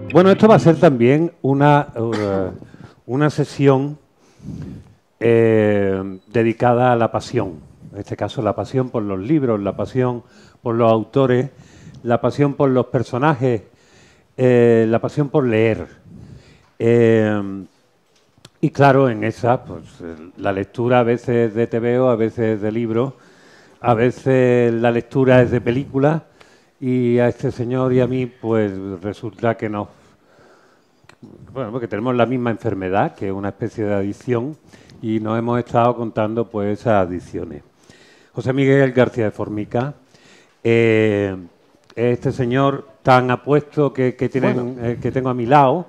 Bueno, esto va a ser también una sesión dedicada a la pasión. En este caso, la pasión por los libros, la pasión por los autores, la pasión por los personajes, la pasión por leer. Y claro, en esa, pues la lectura a veces de TVO, a veces de libros, a veces la lectura es de películas, y a este señor y a mí, pues resulta que no. Bueno, porque tenemos la misma enfermedad, que es una especie de adicción, y nos hemos estado contando pues esas adicciones. José Miguel García de Formica, este señor tan apuesto que tengo a mi lado.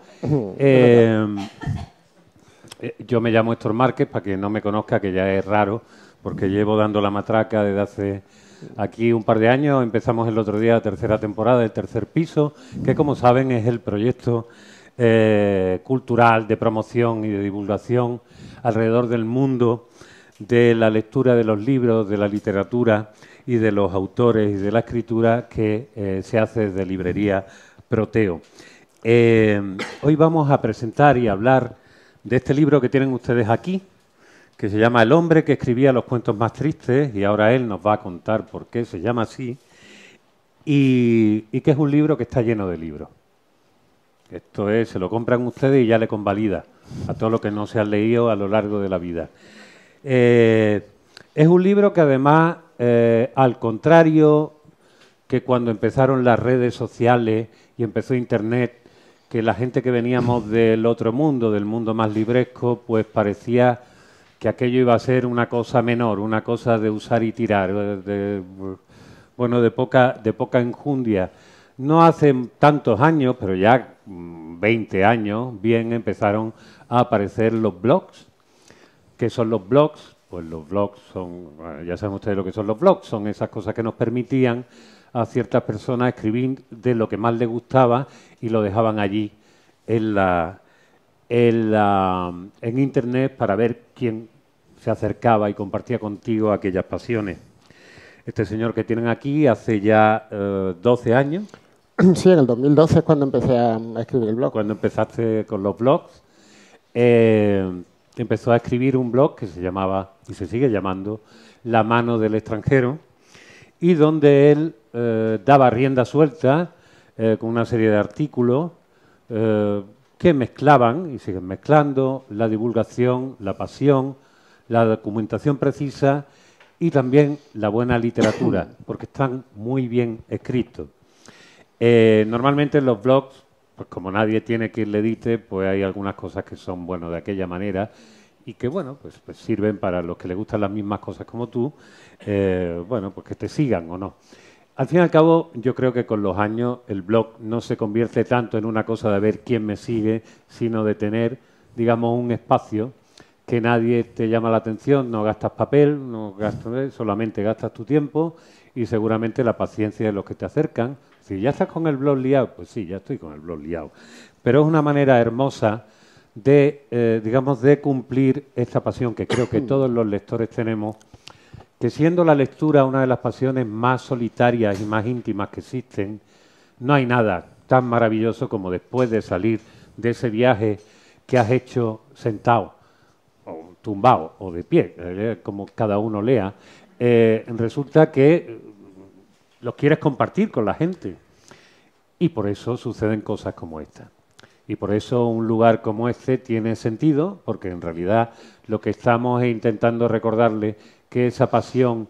Yo me llamo Héctor Márquez, para quien no me conozca, que ya es raro, porque llevo dando la matraca desde hace aquí un par de años. Empezamos el otro día la tercera temporada del Tercer Piso, que como saben es el proyecto cultural de promoción y de divulgación alrededor del mundo de la lectura de los libros, de la literatura y de los autores y de la escritura que se hace desde Librería Proteo. Hoy vamos a presentar y hablar de este libro que tienen ustedes aquí, que se llama El hombre que escribía los cuentos más tristes, y ahora él nos va a contar por qué se llama así, y que es un libro que está lleno de libros. Esto es, se lo compran ustedes y ya le convalida a todo lo que no se han leído a lo largo de la vida. Es un libro que además, al contrario que cuando empezaron las redes sociales y empezó Internet, que la gente que veníamos del otro mundo, del mundo más libresco, pues parecía que aquello iba a ser una cosa menor, una cosa de usar y tirar, de poca enjundia. No hace tantos años, pero ya 20 años, bien, empezaron a aparecer los blogs. ¿Qué son los blogs? Pues los blogs son, bueno, ya saben ustedes lo que son los blogs, son esas cosas que nos permitían a ciertas personas escribir de lo que más les gustaba y lo dejaban allí en Internet para ver quién se acercaba y compartía contigo aquellas pasiones. Este señor que tienen aquí hace ya 12 años. Sí, en el 2012 es cuando empecé a escribir el blog. Cuando empezaste con los blogs, empezó a escribir un blog que se llamaba, y se sigue llamando, La mano del extranjero, y donde él daba rienda suelta con una serie de artículos que mezclaban y siguen mezclando la divulgación, la pasión, la documentación precisa y también la buena literatura, porque están muy bien escritos. Normalmente en los blogs, pues como nadie tiene quien le edite, pues hay algunas cosas que son, bueno, de aquella manera y que, bueno, pues sirven para los que les gustan las mismas cosas como tú, bueno, pues que te sigan o no. Al fin y al cabo, yo creo que con los años el blog no se convierte tanto en una cosa de ver quién me sigue, sino de tener, digamos, un espacio que nadie te llama la atención, no gastas papel, no gastas, solamente gastas tu tiempo y seguramente la paciencia de los que te acercan. Si ya estás con el blog liado, pues sí, ya estoy con el blog liado. Pero es una manera hermosa de, digamos, de cumplir esta pasión que creo que todos los lectores tenemos, que siendo la lectura una de las pasiones más solitarias y más íntimas que existen, no hay nada tan maravilloso como después de salir de ese viaje que has hecho sentado, o tumbado, o de pie, como cada uno lea, resulta que los quieres compartir con la gente. Y por eso suceden cosas como esta. Y por eso un lugar como este tiene sentido, porque en realidad lo que estamos es intentando recordarle que esa pasión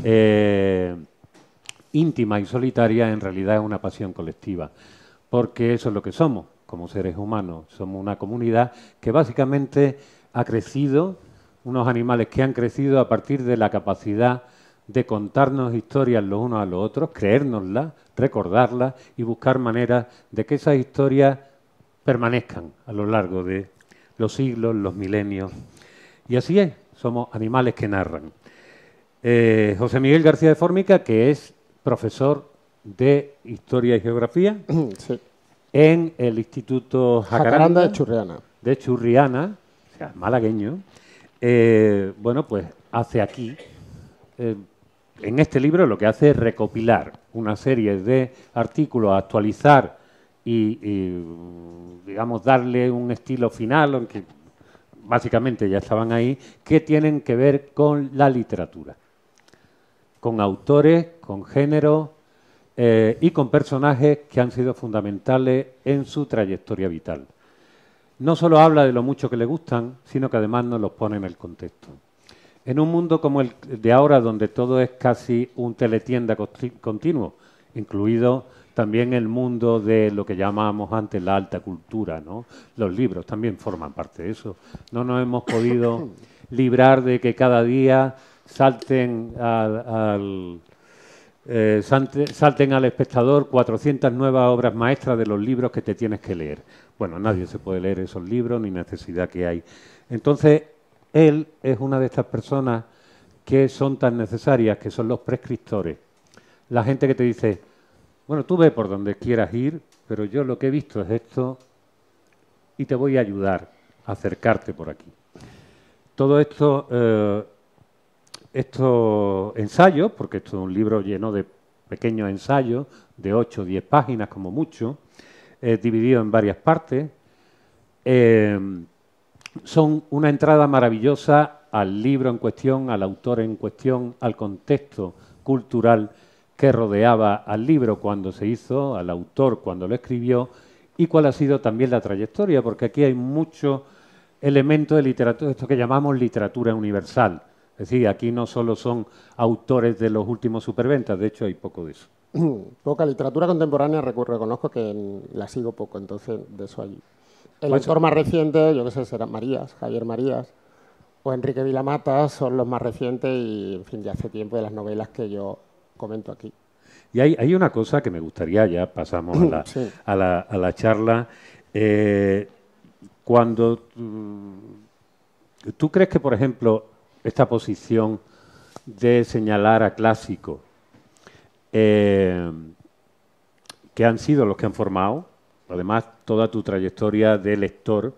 íntima y solitaria en realidad es una pasión colectiva, porque eso es lo que somos como seres humanos. Somos una comunidad que básicamente ha crecido, unos animales que han crecido a partir de la capacidad de contarnos historias los unos a los otros, creérnoslas, recordarlas y buscar maneras de que esas historias permanezcan a lo largo de los siglos, los milenios. Y así es, somos animales que narran. José Miguel García de Formica, que es profesor de Historia y Geografía sí. en el Instituto Jacaranda de Churriana. De Churriana, o sea, malagueño. Bueno, pues hace aquí, en este libro lo que hace es recopilar una serie de artículos, actualizar digamos, darle un estilo final, aunque básicamente ya estaban ahí, que tienen que ver con la literatura, con autores, con géneros y con personajes que han sido fundamentales en su trayectoria vital. No solo habla de lo mucho que le gustan, sino que además nos los pone en el contexto. En un mundo como el de ahora, donde todo es casi un teletienda continuo, incluido también el mundo de lo que llamábamos antes la alta cultura, ¿no? Los libros también forman parte de eso. No nos hemos podido librar de que cada día salten al espectador 400 nuevas obras maestras de los libros que te tienes que leer. Bueno, nadie se puede leer esos libros ni necesidad que hay. Entonces, él es una de estas personas que son tan necesarias, que son los prescriptores. La gente que te dice, bueno, tú ve por donde quieras ir, pero yo lo que he visto es esto y te voy a ayudar a acercarte por aquí. Todo esto, estos ensayos, porque esto es un libro lleno de pequeños ensayos, de 8 o 10 páginas como mucho, dividido en varias partes, son una entrada maravillosa al libro en cuestión, al autor en cuestión, al contexto cultural que rodeaba al libro cuando se hizo, al autor cuando lo escribió y cuál ha sido también la trayectoria, porque aquí hay muchos elementos de literatura, esto que llamamos literatura universal. Es decir, aquí no solo son autores de los últimos superventas, de hecho hay poco de eso. Poca literatura contemporánea, reconozco que la sigo poco, entonces de eso hay. El autor más reciente, yo qué sé, será Marías, Javier Marías, o Enrique Vilamatas, son los más recientes y, en fin, ya hace tiempo de las novelas que yo comento aquí. Y hay una cosa que me gustaría, ya pasamos sí. a la charla. Cuando tú crees que, por ejemplo, esta posición de señalar a clásicos que han sido los que han formado, además toda tu trayectoria de lector,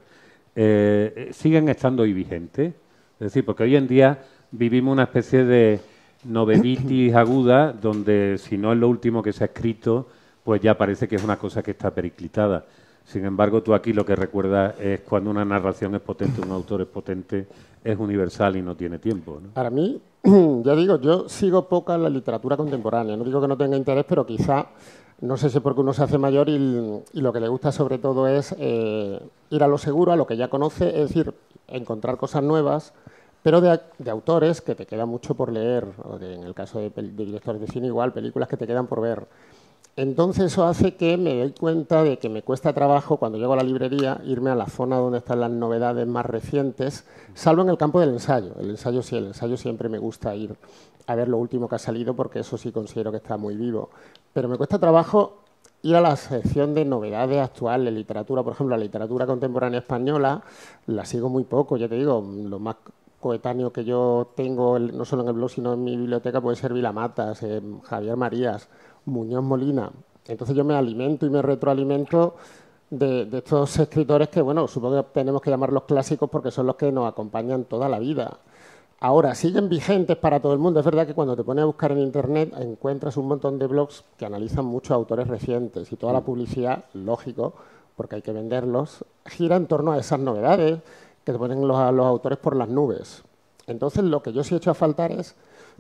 siguen estando hoy vigentes. Es decir, porque hoy en día vivimos una especie de novelitis aguda, donde si no es lo último que se ha escrito, pues ya parece que es una cosa que está periclitada. Sin embargo, tú aquí lo que recuerdas es cuando una narración es potente, un autor es potente, es universal y no tiene tiempo, ¿no? Para mí, ya digo, yo sigo poca la literatura contemporánea. No digo que no tenga interés, pero quizá, no sé si es porque uno se hace mayor y lo que le gusta sobre todo es ir a lo seguro, a lo que ya conoce, es decir, encontrar cosas nuevas, pero de autores que te queda mucho por leer, o en el caso de directores de cine igual, películas que te quedan por ver. Entonces eso hace que me doy cuenta de que me cuesta trabajo, cuando llego a la librería, irme a la zona donde están las novedades más recientes, salvo en el campo del ensayo. El ensayo sí, el ensayo siempre me gusta ir a ver lo último que ha salido, porque eso sí considero que está muy vivo. Pero me cuesta trabajo ir a la sección de novedades actuales, literatura, por ejemplo, la literatura contemporánea española, la sigo muy poco, ya te digo, lo más coetáneo que yo tengo, no solo en el blog, sino en mi biblioteca, puede ser Vilamatas, Javier Marías, Muñoz Molina. Entonces yo me alimento y me retroalimento de estos escritores que, bueno, supongo que tenemos que llamarlos clásicos porque son los que nos acompañan toda la vida. Ahora, siguen vigentes para todo el mundo. Es verdad que cuando te pones a buscar en Internet encuentras un montón de blogs que analizan muchos autores recientes y toda la publicidad, lógico, porque hay que venderlos, gira en torno a esas novedades que te ponen los autores por las nubes. Entonces, lo que yo sí he hecho a faltar es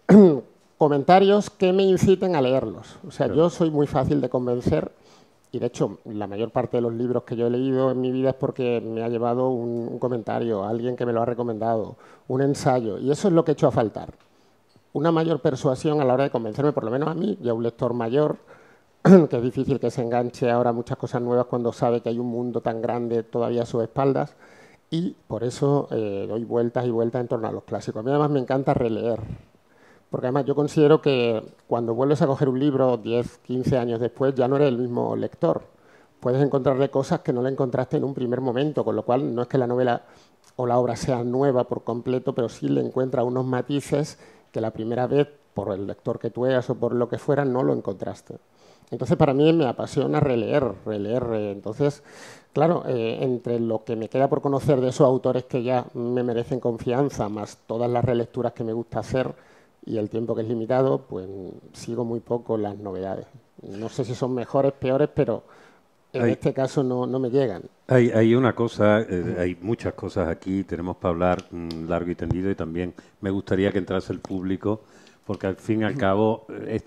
comentarios que me inciten a leerlos. O sea, yo soy muy fácil de convencer y, de hecho, la mayor parte de los libros que yo he leído en mi vida es porque me ha llevado un comentario, alguien que me lo ha recomendado, un ensayo, y eso es lo que he hecho a faltar. Una mayor persuasión a la hora de convencerme, por lo menos a mí, y a un lector mayor, que es difícil que se enganche ahora a muchas cosas nuevas cuando sabe que hay un mundo tan grande todavía a sus espaldas, y por eso doy vueltas y vueltas en torno a los clásicos. A mí además me encanta releer. Porque además yo considero que cuando vuelves a coger un libro 10, 15 años después ya no eres el mismo lector. Puedes encontrarle cosas que no le encontraste en un primer momento, con lo cual no es que la novela o la obra sea nueva por completo, pero sí le encuentra unos matices que la primera vez, por el lector que tú eras o por lo que fuera, no lo encontraste. Entonces para mí me apasiona releer. Entonces, claro, entre lo que me queda por conocer de esos autores que ya me merecen confianza, más todas las relecturas que me gusta hacer, y el tiempo que es limitado, pues sigo muy poco las novedades. No sé si son mejores, peores, pero En este caso no me llegan. Hay una cosa, hay muchas cosas aquí, tenemos para hablar largo y tendido, y también me gustaría que entrase el público, porque al fin y al cabo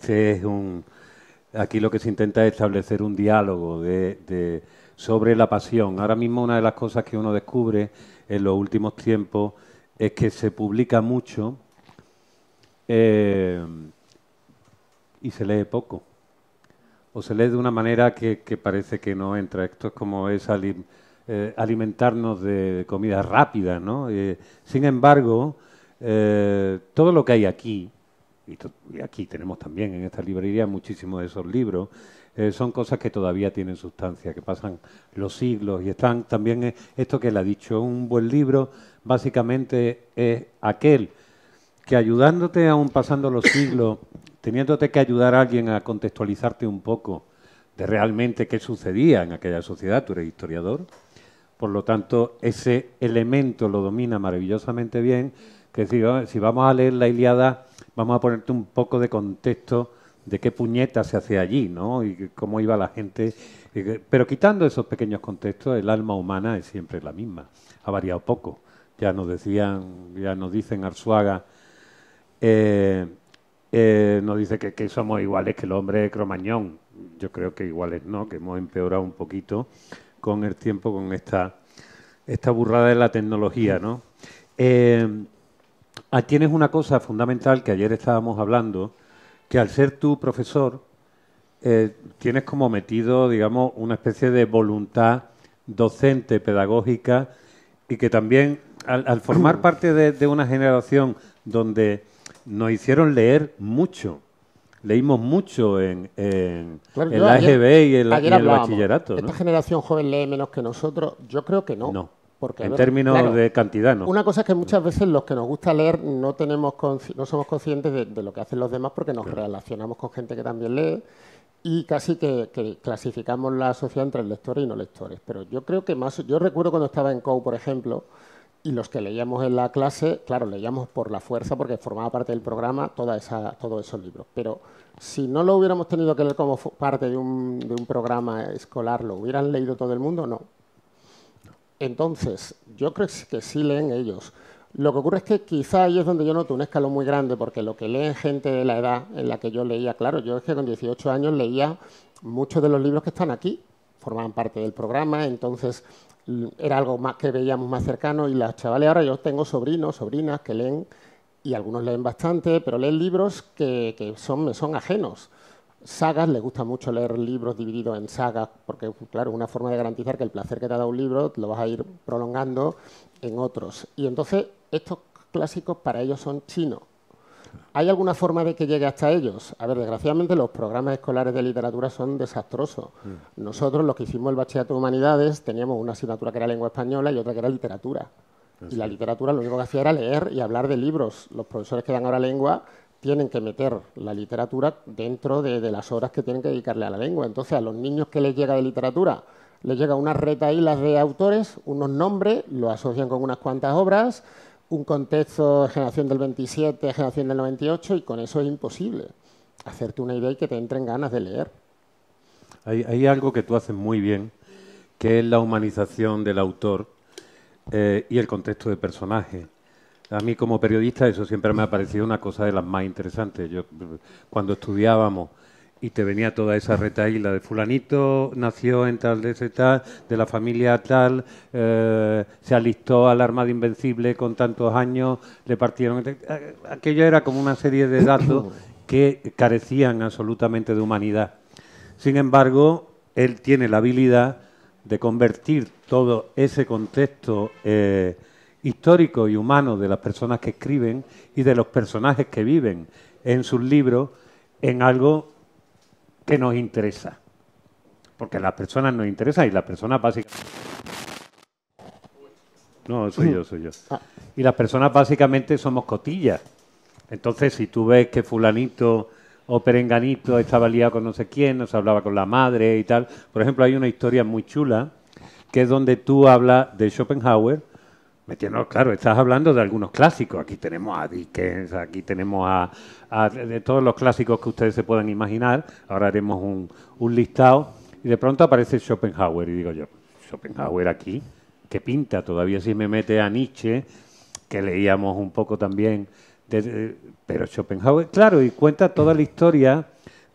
aquí lo que se intenta es establecer un diálogo sobre la pasión. Ahora mismo una de las cosas que uno descubre en los últimos tiempos es que se publica mucho y se lee poco. O se lee de una manera que parece que no entra. Esto es como alimentarnos de comida rápida, ¿no? Sin embargo, todo lo que hay aquí, y aquí tenemos también en esta librería muchísimos de esos libros, son cosas que todavía tienen sustancia, que pasan los siglos y están también, esto que él ha dicho, un buen libro básicamente es aquel que ayudándote aún pasando los siglos, teniéndote que ayudar a alguien a contextualizarte un poco de realmente qué sucedía en aquella sociedad, tú eres historiador, por lo tanto ese elemento lo domina maravillosamente bien, que si vamos a leer la Ilíada, vamos a ponerte un poco de contexto de qué puñeta se hacía allí, ¿no? Y cómo iba la gente. Pero quitando esos pequeños contextos, el alma humana es siempre la misma. Ha variado poco. Ya nos dicen Arzuaga, nos dice que somos iguales que el hombre Cromañón. Yo creo que iguales no, que hemos empeorado un poquito con el tiempo, con esta burrada de la tecnología, ¿no? Tienes una cosa fundamental que ayer estábamos hablando, que al ser tú profesor, tienes como metido, digamos, una especie de voluntad docente, pedagógica, y que también, al formar parte de una generación donde nos hicieron leer mucho, leímos mucho en la EGB y en el bachillerato, ¿no? ¿Esta generación joven lee menos que nosotros? Yo creo que no. No. Porque, en términos de cantidad, ¿no? Una cosa es que muchas veces los que nos gusta leer no somos conscientes de lo que hacen los demás, porque nos relacionamos con gente que también lee y casi que clasificamos la sociedad entre lectores y no lectores. Pero yo creo que yo recuerdo cuando estaba en COU, por ejemplo, y los que leíamos en la clase, claro, leíamos por la fuerza porque formaba parte del programa todos esos libros. Pero si no lo hubiéramos tenido que leer como parte de un programa escolar, ¿lo hubieran leído todo el mundo? No. Entonces, yo creo que sí leen ellos. Lo que ocurre es que quizá ahí es donde yo noto un escalón muy grande, porque lo que leen gente de la edad en la que yo leía, claro, yo es que con 18 años leía muchos de los libros que están aquí, formaban parte del programa, entonces era algo más que veíamos más cercano, y las chavales ahora, yo tengo sobrinos, sobrinas que leen, y algunos leen bastante, pero leen libros que me son ajenos. Sagas, les gusta mucho leer libros divididos en sagas, porque, claro, es una forma de garantizar que el placer que te ha dado un libro lo vas a ir prolongando en otros. Y entonces, estos clásicos para ellos son chinos. ¿Hay alguna forma de que llegue hasta ellos? A ver, desgraciadamente los programas escolares de literatura son desastrosos. Nosotros, los que hicimos el bachillerato de humanidades, teníamos una asignatura que era lengua española y otra que era literatura. Y la literatura lo único que hacía era leer y hablar de libros. Los profesores que dan ahora lengua tienen que meter la literatura dentro de las horas que tienen que dedicarle a la lengua. Entonces, a los niños que les llega de literatura, les llega unas retahílas de autores, unos nombres, lo asocian con unas cuantas obras, un contexto, generación del 27, generación del 98, y con eso es imposible hacerte una idea y que te entren ganas de leer. Hay algo que tú haces muy bien, que es la humanización del autor y el contexto de personaje. A mí como periodista eso siempre me ha parecido una cosa de las más interesantes. Yo cuando estudiábamos y te venía toda esa retahíla de fulanito nació en tal de ese tal, de la familia tal, se alistó a la Armada Invencible con tantos años, le partieron... Aquello era como una serie de datos que carecían absolutamente de humanidad. Sin embargo, él tiene la habilidad de convertir todo ese contexto histórico y humano de las personas que escriben y de los personajes que viven en sus libros en algo que nos interesa. Porque las personas nos interesan y las personas básicamente... No, soy yo. Y las personas básicamente somos cotillas. Entonces, si tú ves que fulanito o perenganito estaba liado con no sé quién, no se hablaba con la madre y tal. Por ejemplo, hay una historia muy chula que es donde tú hablas de Schopenhauer. Metiendo, claro, estás hablando de algunos clásicos. Aquí tenemos a Dickens, aquí tenemos de todos los clásicos que ustedes se puedan imaginar. Ahora haremos un listado. y de pronto aparece Schopenhauer y digo yo, Schopenhauer aquí, ¿qué pinta? Todavía si me mete a Nietzsche, que leíamos un poco también, pero Schopenhauer, claro, y cuenta toda la historia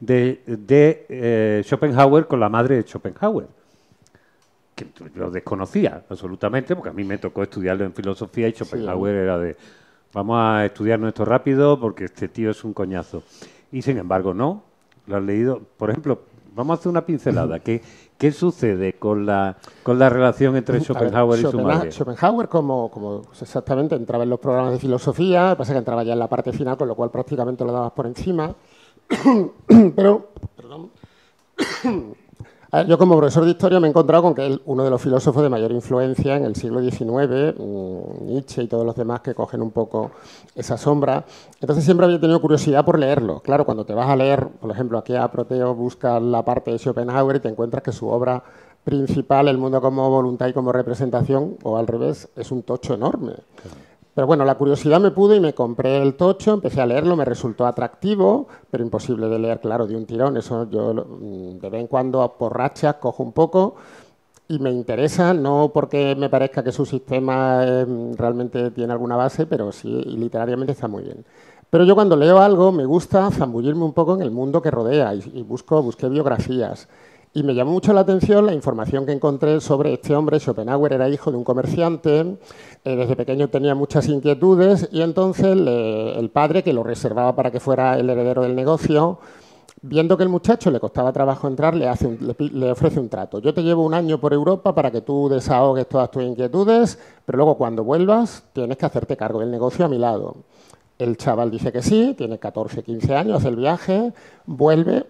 de Schopenhauer con la madre de Schopenhauer, que yo desconocía absolutamente, porque a mí me tocó estudiarlo en filosofía y Schopenhauer era de, vamos a estudiarnos esto rápido porque este tío es un coñazo. Y sin embargo, no, lo has leído. Por ejemplo, vamos a hacer una pincelada. ¿Qué sucede con la relación entre Schopenhauer y su madre? Schopenhauer, como exactamente, entraba en los programas de filosofía, lo que pasa es que entraba ya en la parte final, con lo cual prácticamente lo dabas por encima. Pero, perdón. A ver, yo como profesor de historia me he encontrado con que es uno de los filósofos de mayor influencia en el siglo XIX, Nietzsche y todos los demás que cogen un poco esa sombra. Entonces siempre había tenido curiosidad por leerlo. Claro, cuando te vas a leer, por ejemplo, aquí a Proteo buscas la parte de Schopenhauer y te encuentras que su obra principal, El mundo como voluntad y como representación, o al revés, es un tocho enorme. Pero bueno, la curiosidad me pudo y me compré el tocho, empecé a leerlo, me resultó atractivo, pero imposible de leer, claro, de un tirón. Eso yo de vez en cuando por rachas cojo un poco y me interesa, no porque me parezca que su sistema realmente tiene alguna base, pero sí, y literariamente está muy bien. Pero yo cuando leo algo me gusta zambullirme un poco en el mundo que rodea y busqué biografías. Y me llamó mucho la atención la información que encontré sobre este hombre. Schopenhauer era hijo de un comerciante, desde pequeño tenía muchas inquietudes y entonces el padre, que lo reservaba para que fuera el heredero del negocio, viendo que el muchacho le costaba trabajo entrar, le ofrece un trato. Yo te llevo un año por Europa para que tú desahogues todas tus inquietudes, pero luego cuando vuelvas tienes que hacerte cargo del negocio a mi lado. El chaval dice que sí, tiene 14, 15 años, hace el viaje, vuelve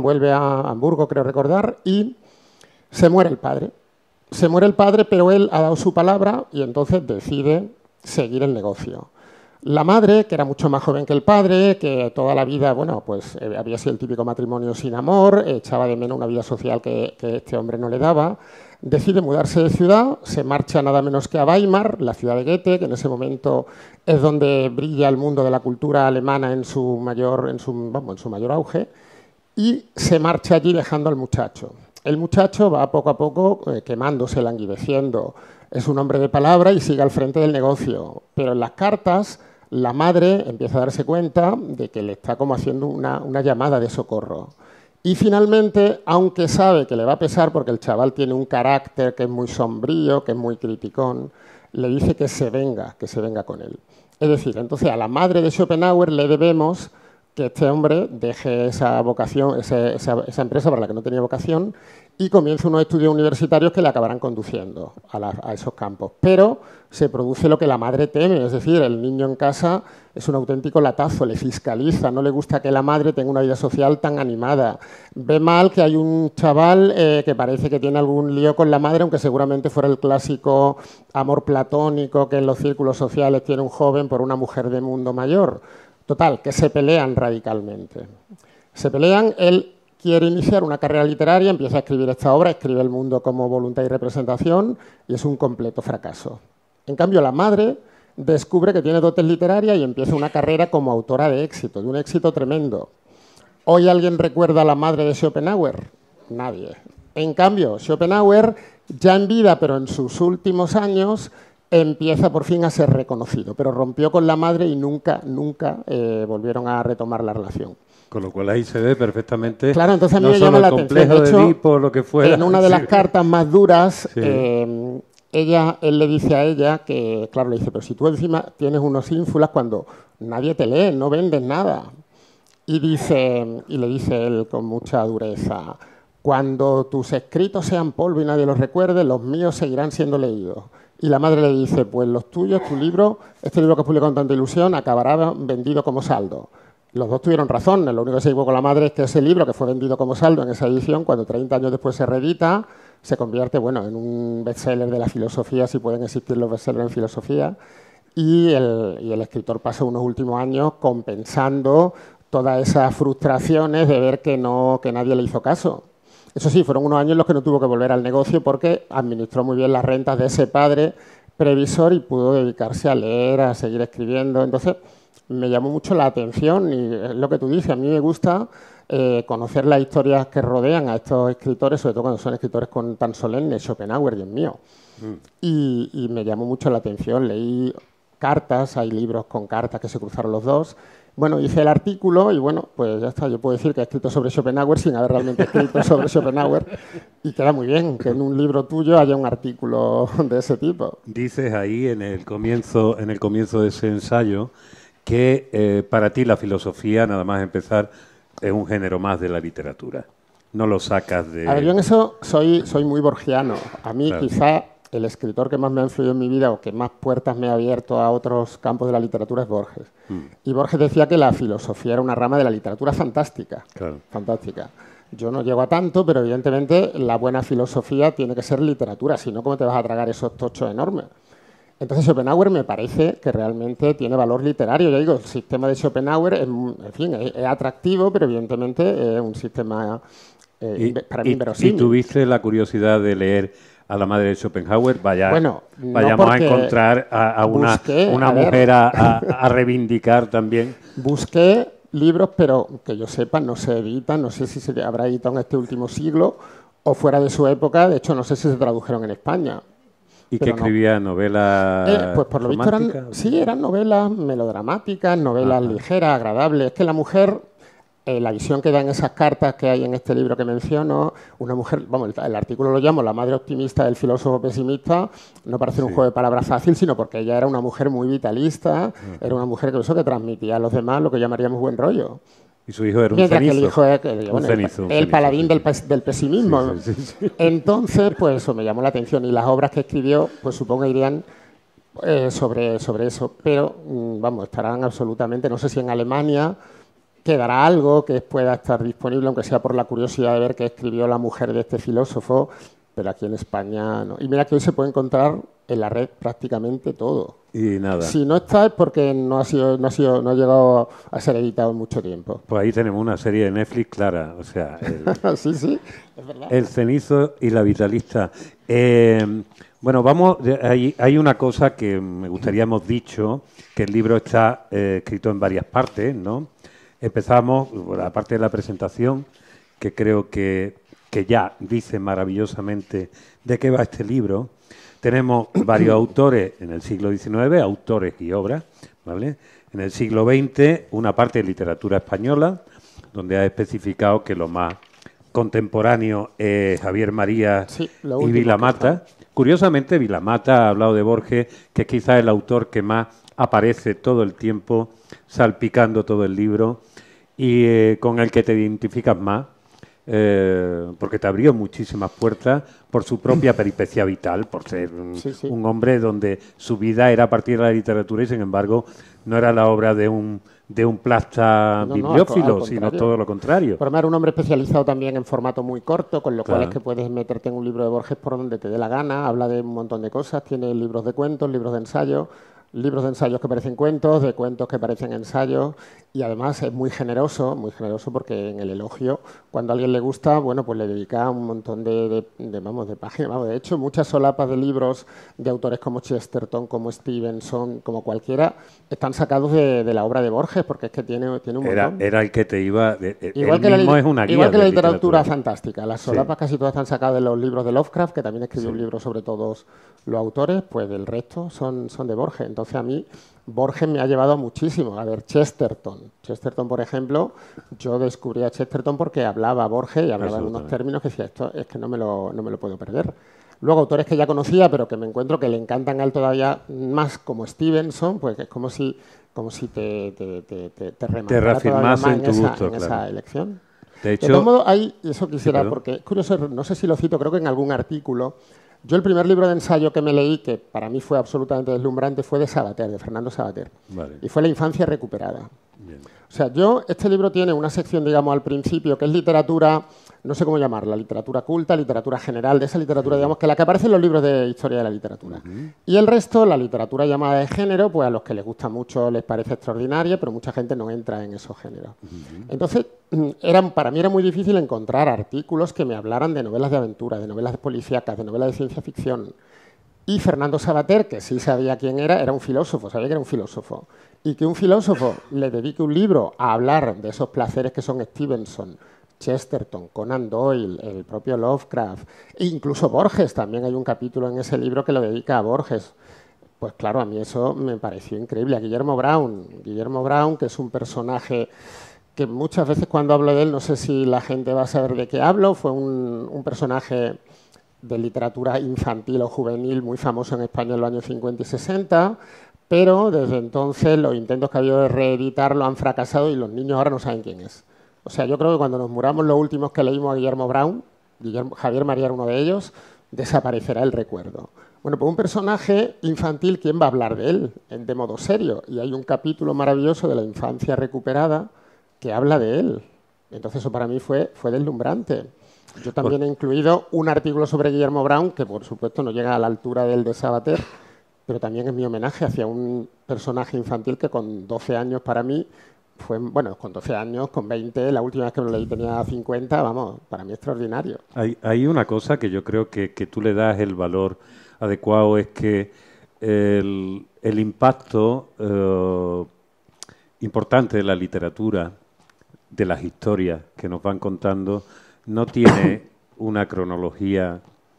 a Hamburgo, creo recordar, y se muere el padre. Se muere el padre, pero él ha dado su palabra y entonces decide seguir el negocio. La madre, que era mucho más joven que el padre, que toda la vida, bueno, pues había sido el típico matrimonio sin amor, echaba de menos una vida social que este hombre no le daba, decide mudarse de ciudad, se marcha nada menos que a Weimar, la ciudad de Goethe, que en ese momento es donde brilla el mundo de la cultura alemana en su mayor auge, y se marcha allí dejando al muchacho. El muchacho va poco a poco quemándose, languideciendo. Es un hombre de palabra y sigue al frente del negocio, pero en las cartas la madre empieza a darse cuenta de que le está como haciendo una llamada de socorro. Y finalmente, aunque sabe que le va a pesar porque el chaval tiene un carácter que es muy sombrío, que es muy criticón, le dice que se venga con él. Es decir, entonces a la madre de Schopenhauer le debemos que este hombre deje esa vocación, esa empresa para la que no tenía vocación y comience unos estudios universitarios que le acabarán conduciendo a esos campos. Pero se produce lo que la madre teme, es decir, el niño en casa es un auténtico latazo, le fiscaliza, no le gusta que la madre tenga una vida social tan animada. Ve mal que hay un chaval que parece que tiene algún lío con la madre, aunque seguramente fuera el clásico amor platónico que en los círculos sociales tiene un joven por una mujer de mundo mayor. Total, que se pelean radicalmente. Se pelean, él quiere iniciar una carrera literaria, empieza a escribir esta obra, escribe El mundo como voluntad y representación, y es un completo fracaso. En cambio, la madre descubre que tiene dotes literarias y empieza una carrera como autora de éxito, de un éxito tremendo. ¿Hoy alguien recuerda a la madre de Schopenhauer? Nadie. En cambio, Schopenhauer, ya en vida, pero en sus últimos años, empieza por fin a ser reconocido, pero rompió con la madre y nunca volvieron a retomar la relación. Con lo cual ahí se ve perfectamente. Claro, entonces a mí me llama la atención. De hecho, Edipo, lo que fuera. En una de las cartas más duras, sí. Él le dice a ella que, claro, le dice, pero si tú encima tienes unos ínfulas cuando nadie te lee, no vendes nada. Y le dice él con mucha dureza, cuando tus escritos sean polvo y nadie los recuerde, los míos seguirán siendo leídos. Y la madre le dice, pues los tuyos, tu libro, este libro que has publicado con tanta ilusión, acabará vendido como saldo. Los dos tuvieron razón, lo único que se equivocó con la madre es que ese libro que fue vendido como saldo en esa edición, cuando 30 años después se reedita, se convierte en un bestseller de la filosofía, si pueden existir los bestsellers en filosofía, y el escritor pasa unos últimos años compensando todas esas frustraciones de ver que nadie le hizo caso. Eso sí, fueron unos años en los que no tuvo que volver al negocio porque administró muy bien las rentas de ese padre previsor y pudo dedicarse a leer, a seguir escribiendo. Entonces, me llamó mucho la atención y es lo que tú dices, a mí me gusta conocer las historias que rodean a estos escritores, sobre todo cuando son escritores tan solemnes, Schopenhauer, Dios mío. Y me llamó mucho la atención. Leí cartas, hay libros con cartas que se cruzaron los dos. Bueno, hice el artículo y bueno, pues ya está. Yo puedo decir que he escrito sobre Schopenhauer sin haber realmente escrito sobre Schopenhauer y queda muy bien que en un libro tuyo haya un artículo de ese tipo. Dices ahí en el comienzo de ese ensayo que para ti la filosofía, nada más empezar, es un género más de la literatura. No lo sacas de... A ver, yo en eso soy muy borgiano. A mí Claro. quizá el escritor que más me ha influido en mi vida o que más puertas me ha abierto a otros campos de la literatura es Borges. Y Borges decía que la filosofía era una rama de la literatura fantástica. Claro. Fantástica. Yo no llego a tanto, pero evidentemente la buena filosofía tiene que ser literatura, si no, ¿cómo te vas a tragar esos tochos enormes? Entonces Schopenhauer me parece que realmente tiene valor literario. Ya digo, el sistema de Schopenhauer en fin, es atractivo, pero evidentemente es un sistema para mí ¿Y inverosímil. tuviste la curiosidad de leer a la madre de Schopenhauer? Bueno, no, vayamos a porque encontrar a una mujer a reivindicar también. Busqué libros, pero que yo sepa, no se editan. No sé si se habrá editado en este último siglo o fuera de su época. De hecho, no sé si se tradujeron en España. ¿Y que Pero no. escribía novelas Pues por lo visto eran novelas melodramáticas, novelas ligeras, agradables. Es que la mujer, la visión que da en esas cartas que hay en este libro que menciono, una mujer, vamos, el artículo lo llamo La madre optimista del filósofo pesimista, no para hacer un juego de palabras fácil, sino porque ella era una mujer muy vitalista, era una mujer que transmitía a los demás lo que llamaríamos buen rollo. Y su hijo era un Mientras cenizo. que el hijo es el paladín del pesimismo. Entonces, pues eso me llamó la atención. Y las obras que escribió, pues supongo irían sobre eso. Pero, vamos, estarán absolutamente, no sé si en Alemania quedará algo que pueda estar disponible, aunque sea por la curiosidad de ver qué escribió la mujer de este filósofo, pero aquí en España no. Y mira que hoy se puede encontrar en la red prácticamente todo. Y nada. Si no está es porque no ha llegado a ser editado en mucho tiempo. Pues ahí tenemos una serie de Netflix clara, o sea, Sí, es verdad. El cenizo y la vitalista. Bueno, hay una cosa que me gustaría hemos dicho, que el libro está escrito en varias partes, ¿no? Empezamos, aparte de la presentación, que creo que ya dice maravillosamente de qué va este libro. Tenemos varios autores en el siglo XIX, autores y obras, ¿vale? En el siglo XX, una parte de literatura española, donde ha especificado que lo más contemporáneo es Javier María y Vilamata. Curiosamente, Vilamata ha hablado de Borges, que es quizás el autor que más aparece todo el tiempo, salpicando todo el libro, y con el que te identificas más. Porque te abrió muchísimas puertas por su propia peripecia vital, por ser un hombre donde su vida era a partir de la literatura y sin embargo no era la obra de un plasta bibliófilo, sino todo lo contrario. Por era un hombre especializado también en formato muy corto, con lo cual es que puedes meterte en un libro de Borges por donde te dé la gana, habla de un montón de cosas, tiene libros de cuentos, libros de ensayos que parecen cuentos, de cuentos que parecen ensayos, y además es muy generoso porque en el elogio, cuando a alguien le gusta, bueno, pues le dedica un montón de páginas. Vamos, de hecho, muchas solapas de libros de autores como Chesterton, como Stevenson, como cualquiera, están sacados de la obra de Borges, porque es que tiene un montón. Era el que te iba... Igual que la literatura fantástica. Las solapas casi todas están sacadas de los libros de Lovecraft, que también escribió un libro sobre todos los autores, pues del resto son de Borges. Entonces a mí Borges me ha llevado a muchísimo. A ver, Chesterton, por ejemplo, yo descubrí a Chesterton porque hablaba Borges y hablaba en unos términos que decía, esto es que no me lo puedo perder. Luego autores que ya conocía, pero que me encuentro que le encantan a él todavía más, como Stevenson, pues es como si te reafirmase en tu gusto, en esa elección. De hecho, todo modo, eso quisiera, porque es curioso, no sé si lo cito, creo que en algún artículo. Yo el primer libro de ensayo que me leí, que para mí fue absolutamente deslumbrante, fue de Sabater, de Fernando Sabater. Vale. Y fue La infancia recuperada. Bien. O sea, este libro tiene una sección, digamos, al principio, que es literatura, no sé cómo llamarla, literatura culta, literatura general, de esa literatura, digamos, que la que aparece en los libros de historia de la literatura. Y el resto, la literatura llamada de género, pues a los que les gusta mucho les parece extraordinaria, pero mucha gente no entra en esos géneros. Entonces, para mí era muy difícil encontrar artículos que me hablaran de novelas de aventura, de novelas policíacas, de novelas de ciencia ficción. Y Fernando Savater, que sí sabía quién era un filósofo, sabía que era un filósofo. Y que un filósofo le dedique un libro a hablar de esos placeres que son Stevenson, Chesterton, Conan Doyle, el propio Lovecraft, e incluso Borges, también hay un capítulo en ese libro que lo dedica a Borges. Pues claro, a mí eso me pareció increíble. A Guillermo Brown, que es un personaje que muchas veces cuando hablo de él, no sé si la gente va a saber de qué hablo, fue un personaje de literatura infantil o juvenil muy famoso en España en los años 50 y 60, pero desde entonces los intentos que ha habido de reeditarlo han fracasado y los niños ahora no saben quién es. O sea, yo creo que cuando nos muramos los últimos que leímos a Guillermo Brown, Javier María era uno de ellos, desaparecerá el recuerdo. Bueno, pues un personaje infantil, ¿quién va a hablar de él de modo serio? Y hay un capítulo maravilloso de la infancia recuperada que habla de él. Entonces eso para mí fue deslumbrante. Yo también he incluido un artículo sobre Guillermo Brown, que por supuesto no llega a la altura del de Savater, pero también es mi homenaje hacia un personaje infantil que con 12 años para mí fue, bueno, con 12 años, con 20, la última vez que lo leí tenía 50, vamos, para mí extraordinario. Hay una cosa que yo creo que tú le das el valor adecuado, es que el impacto importante de la literatura, de las historias que nos van contando, no tiene una cronología,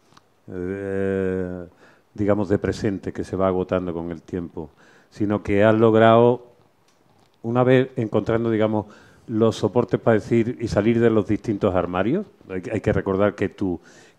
digamos, de presente que se va agotando con el tiempo, sino que has logrado, una vez encontrando, digamos, los soportes para decir y salir de los distintos armarios. Hay que recordar que tu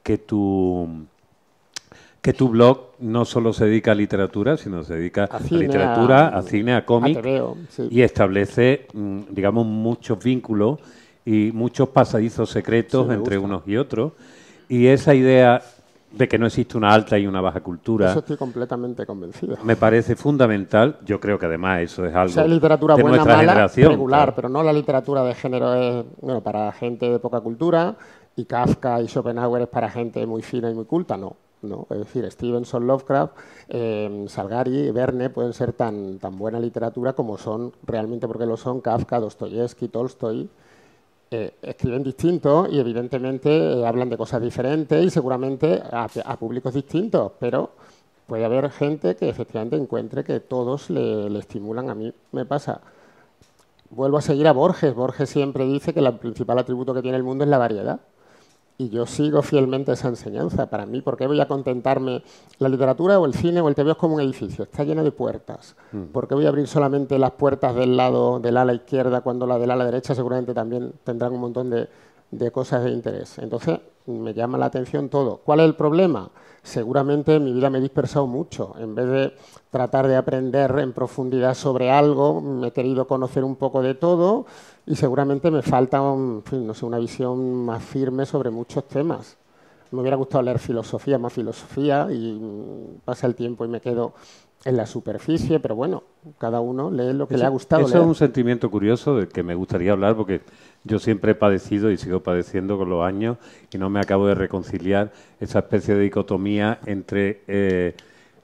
blog no solo se dedica a literatura, sino se dedica a literatura, a cine, a cómic, sí. Y establece, digamos, muchos vínculos y muchos pasadizos secretos entre unos y otros. Y esa idea de que no existe una alta y una baja cultura... Eso estoy completamente convencido. Me parece fundamental. Yo creo que además eso es algo hay literatura de buena, nuestra mala, generación. Regular, claro. Pero no la literatura de género es para gente de poca cultura y Kafka y Schopenhauer es para gente muy fina y muy culta, no. Es decir, Stevenson, Lovecraft, Salgari, Verne pueden ser tan buena literatura como son, realmente porque lo son, Kafka, Dostoyevsky, Tolstoy. Escriben distinto y evidentemente hablan de cosas diferentes y seguramente a públicos distintos, pero puede haber gente que efectivamente encuentre que todos le estimulan. A mí me pasa. Vuelvo a seguir a Borges. Borges siempre dice que el principal atributo que tiene el mundo es la variedad. Y yo sigo fielmente esa enseñanza. Para mí, ¿por qué voy a contentarme? La literatura o el cine o el TV es como un edificio, está lleno de puertas. ¿Por qué voy a abrir solamente las puertas del lado del ala izquierda cuando la del ala derecha seguramente también tendrán un montón de cosas de interés? Entonces, me llama la atención todo. ¿Cuál es el problema? Seguramente en mi vida me he dispersado mucho. En vez de tratar de aprender en profundidad sobre algo, me he querido conocer un poco de todo y seguramente me falta una visión más firme sobre muchos temas. Me hubiera gustado leer más filosofía y pasa el tiempo y me quedo en la superficie, pero bueno, cada uno lee lo que le ha gustado leer. Eso es un sentimiento curioso del que me gustaría hablar porque yo siempre he padecido y sigo padeciendo con los años y no me acabo de reconciliar esa especie de dicotomía entre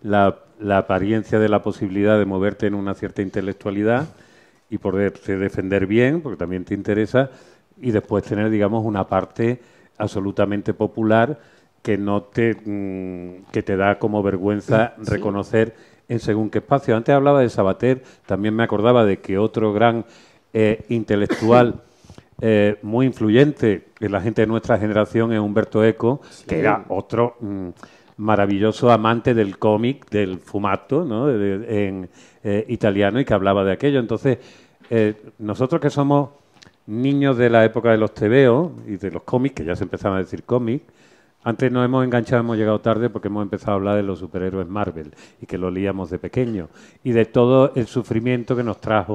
la apariencia de la posibilidad de moverte en una cierta intelectualidad y poderse defender bien, porque también te interesa, y después tener, digamos, una parte absolutamente popular que no te da como vergüenza reconocer en según qué espacio. Antes hablaba de Savater, también me acordaba de que otro gran intelectual muy influyente en la gente de nuestra generación es Umberto Eco, que era otro maravilloso amante del cómic, del fumetto, ¿no? En italiano, y que hablaba de aquello. Entonces, nosotros que somos niños de la época de los tebeos y de los cómics, que ya se empezaban a decir cómics, antes nos hemos enganchado, hemos llegado tarde porque hemos empezado a hablar de los superhéroes Marvel y que lo leíamos de pequeño y de todo el sufrimiento que nos trajo.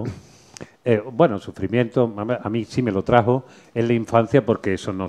Sufrimiento, a mí sí me lo trajo en la infancia porque eso no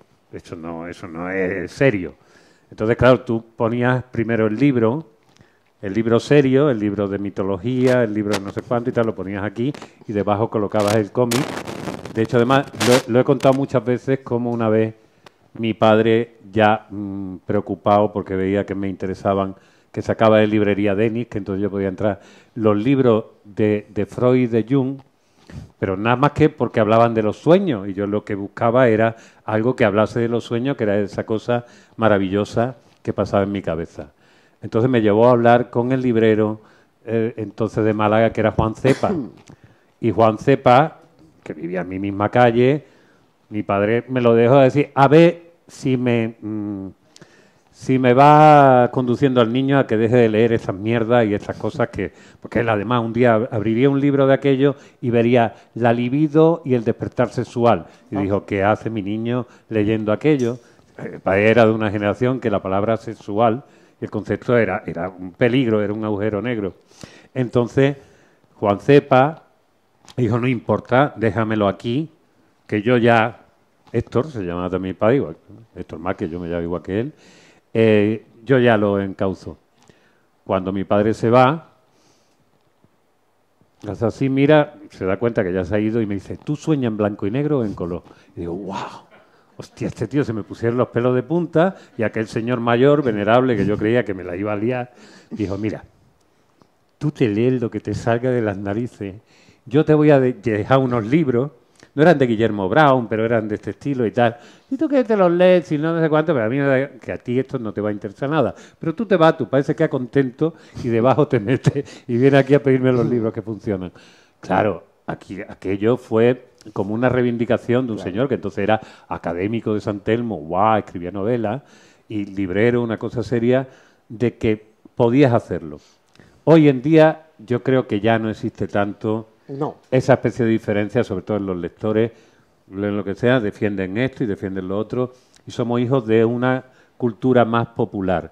es serio. Entonces, claro, tú ponías primero el libro serio, el libro de mitología, el libro de no sé cuánto y tal, lo ponías aquí y debajo colocabas el cómic. De hecho, además, lo he contado muchas veces como una vez mi padre, ya preocupado porque veía que me interesaban, que sacaba de librería Denis, que entonces yo podía entrar, los libros de Freud y de Jung, pero nada más que porque hablaban de los sueños, y yo lo que buscaba era algo que hablase de los sueños, que era esa cosa maravillosa que pasaba en mi cabeza. Entonces me llevó a hablar con el librero entonces de Málaga, que era Juan Cepa. Y Juan Cepa, que vivía en mi misma calle, mi padre me lo dejó decir, a ver si me va conduciendo al niño a que deje de leer esas mierdas y esas cosas que... Porque él además un día abriría un libro de aquello y vería la libido y el despertar sexual. Y dijo, ¿qué hace mi niño leyendo aquello? Era de una generación que la palabra sexual, el concepto era un peligro, era un agujero negro. Entonces, Juan Cepa dijo, no importa, déjamelo aquí, que yo ya... Héctor, se llama también mi padre, igual, Héctor más, que yo me llamo igual que él, yo ya lo encauzo. Cuando mi padre se va, hace así, mira, se da cuenta que ya se ha ido y me dice, ¿tú sueñas en blanco y negro o en color? Y digo, wow, hostia, este tío se me pusieron los pelos de punta y aquel señor mayor, venerable, que yo creía que me la iba a liar, dijo, mira, tú te lees lo que te salga de las narices, yo te voy a dejar unos libros. No eran de Guillermo Brown, pero eran de este estilo y tal. Y tú que te los lees y no sé cuánto, pero a mí me da que a ti esto no te va a interesar nada. Pero tú te vas, tu padre se queda contento y debajo te metes y viene aquí a pedirme los libros que funcionan. Claro, aquello fue como una reivindicación de un señor que entonces era académico de San Telmo, guau, escribía novelas, y librero, una cosa seria, de que podías hacerlo. Hoy en día yo creo que ya no existe tanto... No. Esa especie de diferencia, sobre todo en los lectores, en lo que sea, defienden esto y defienden lo otro, y somos hijos de una cultura más popular.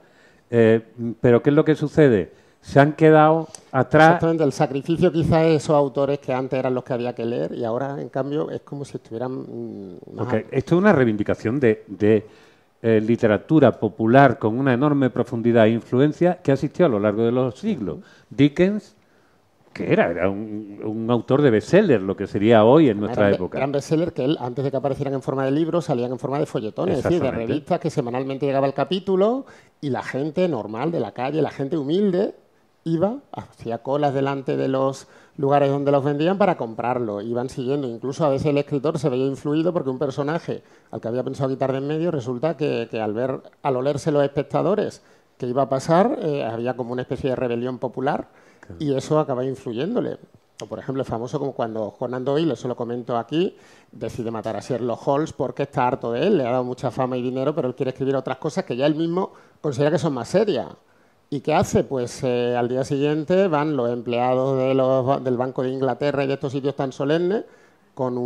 Pero ¿qué es lo que sucede? Se han quedado atrás... Exactamente, el sacrificio quizá de esos autores que antes eran los que había que leer y ahora, en cambio, es como si estuvieran... Okay. Esto es una reivindicación de literatura popular con una enorme profundidad e influencia que ha existido a lo largo de los siglos. Dickens... que era un autor de bestseller, lo que sería hoy en nuestra época. Eran bestsellers que él, antes de que aparecieran en forma de libros, salían en forma de folletones, es decir, de revistas que semanalmente llegaba el capítulo y la gente normal de la calle, la gente humilde, iba, hacía colas delante de los lugares donde los vendían para comprarlo. Iban siguiendo, incluso a veces el escritor se veía influido porque un personaje al que había pensado quitar de en medio, resulta que al olerse los espectadores que iba a pasar, había como una especie de rebelión popular. Y eso acaba influyéndole. O, por ejemplo, es famoso como cuando Conan Doyle, eso lo comento aquí, decide matar a Sherlock Holmes porque está harto de él, le ha dado mucha fama y dinero, pero él quiere escribir otras cosas que ya él mismo considera que son más serias. ¿Y qué hace? Pues al día siguiente van los empleados del Banco de Inglaterra y de estos sitios tan solemnes con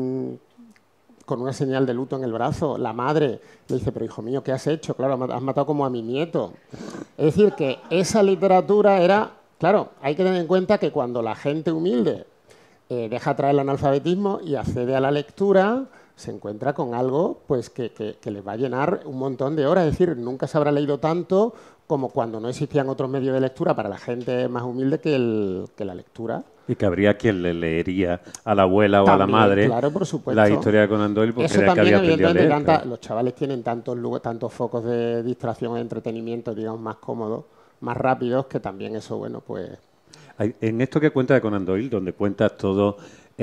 una señal de luto en el brazo. La madre le dice, pero hijo mío, ¿qué has hecho? Claro, has matado como a mi nieto. Es decir, que esa literatura era... Claro, hay que tener en cuenta que cuando la gente humilde deja atrás el analfabetismo y accede a la lectura, se encuentra con algo pues que les va a llenar un montón de horas. Es decir, nunca se habrá leído tanto como cuando no existían otros medios de lectura para la gente más humilde que la lectura. Y que habría quien le leería a la abuela o también, a la madre, claro, por supuesto, la historia de Conan Doyle porque eso era también, que había aprendido a leer. Claro. Los chavales tienen tantos focos de distracción y entretenimiento, digamos, más cómodos, más rápidos, que también eso, bueno, pues... En esto que cuenta de Conan Doyle, donde cuentas todo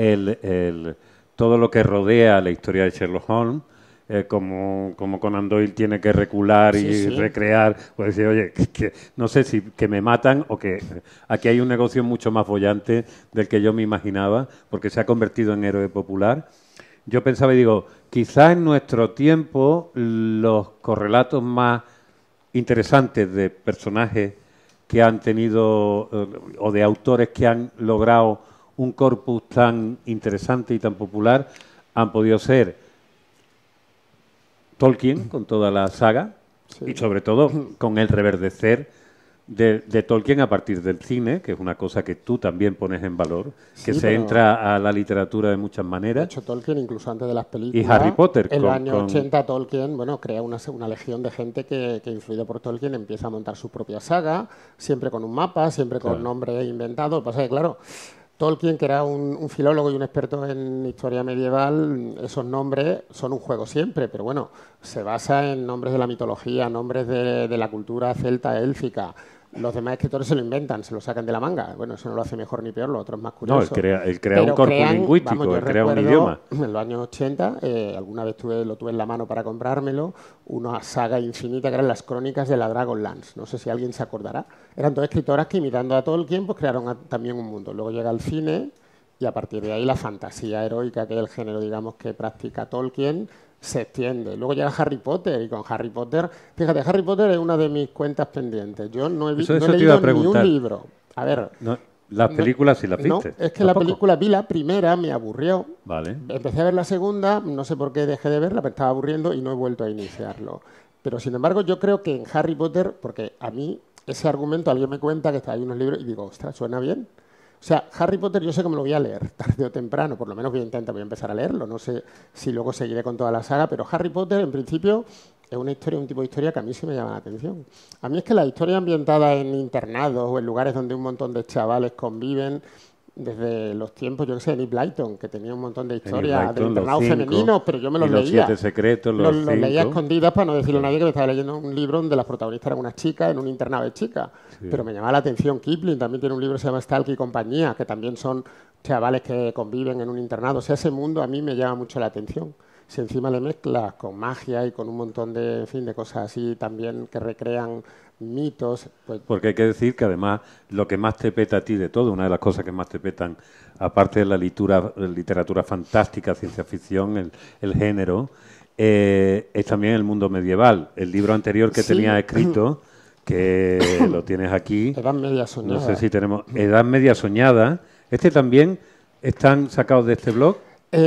todo lo que rodea la historia de Sherlock Holmes, como Conan Doyle tiene que recular y recrear, pues decir, oye, que no sé si que me matan o que aquí hay un negocio mucho más bollante del que yo me imaginaba, porque se ha convertido en héroe popular. Yo pensaba y digo, quizá en nuestro tiempo los correlatos más interesantes de personajes que han tenido o de autores que han logrado un corpus tan interesante y tan popular han podido ser Tolkien con toda la saga y sobre todo con el reverdecer de Tolkien a partir del cine, que es una cosa que tú también pones en valor, que se entra a la literatura de muchas maneras. De hecho, Tolkien, incluso antes de las películas... Y Harry Potter. En los años 80, Tolkien, bueno, crea una legión de gente que influido por Tolkien, empieza a montar su propia saga, siempre con un mapa, siempre con nombres inventados. Lo que pasa es que, claro, Tolkien, que era un filólogo y un experto en historia medieval, esos nombres son un juego siempre, pero bueno, se basa en nombres de la mitología, nombres de la cultura celta élfica. Los demás escritores se lo inventan, se lo sacan de la manga. Bueno, eso no lo hace mejor ni peor, lo otro es más No, curioso. él crea un corpus lingüístico, vamos, yo él crea un recuerdo idioma. En los años 80, alguna vez lo tuve en la mano para comprármelo, una saga infinita que eran las crónicas de la Dragonlance. No sé si alguien se acordará. Eran dos escritoras que, imitando a Tolkien, pues crearon también un mundo. Luego llega el cine y a partir de ahí la fantasía heroica, que es el género, digamos, que practica Tolkien, se extiende. Luego llega Harry Potter y con Harry Potter, fíjate, Harry Potter es una de mis cuentas pendientes. Yo no he leído ni un libro. A ver, no, las películas sí las viste. No, es que ¿Tampoco? la película vi la primera, me aburrió. Vale. Empecé a ver la segunda, no sé por qué dejé de verla, me estaba aburriendo y no he vuelto a iniciarlo. Pero sin embargo, yo creo que en Harry Potter, porque a mí ese argumento alguien me cuenta que hay unos libros y digo, ostras, suena bien. O sea, Harry Potter yo sé que me lo voy a leer tarde o temprano, por lo menos voy a empezar a leerlo, no sé si luego seguiré con toda la saga, pero Harry Potter en principio es una historia, un tipo de historia que a mí sí me llama la atención. A mí es que la historia ambientada en internados o en lugares donde un montón de chavales conviven, desde los tiempos, yo que sé, de Enid Blyton, que tenía un montón de historias de internados femeninos, pero yo me los leía. Los 7 secretos, los 5. Los leía a escondidas para no decirle a nadie que me estaba leyendo un libro donde las protagonistas eran unas chicas en un internado de chicas. Sí. Pero me llamaba la atención Kipling, también tiene un libro que se llama Stalky y compañía, que también son chavales que conviven en un internado. O sea, ese mundo a mí me llama mucho la atención. Si encima le mezclas con magia y con un montón de, en fin, de cosas así también que recrean mitos. Pues... Porque hay que decir que además lo que más te peta a ti de todo, una de las cosas que más te petan, aparte de la literatura fantástica, ciencia ficción, el género, es también el mundo medieval. El libro anterior que tenía escrito, que lo tienes aquí. Edad Media Soñada. No sé si tenemos Edad Media Soñada. ¿Este también están sacados de este blog?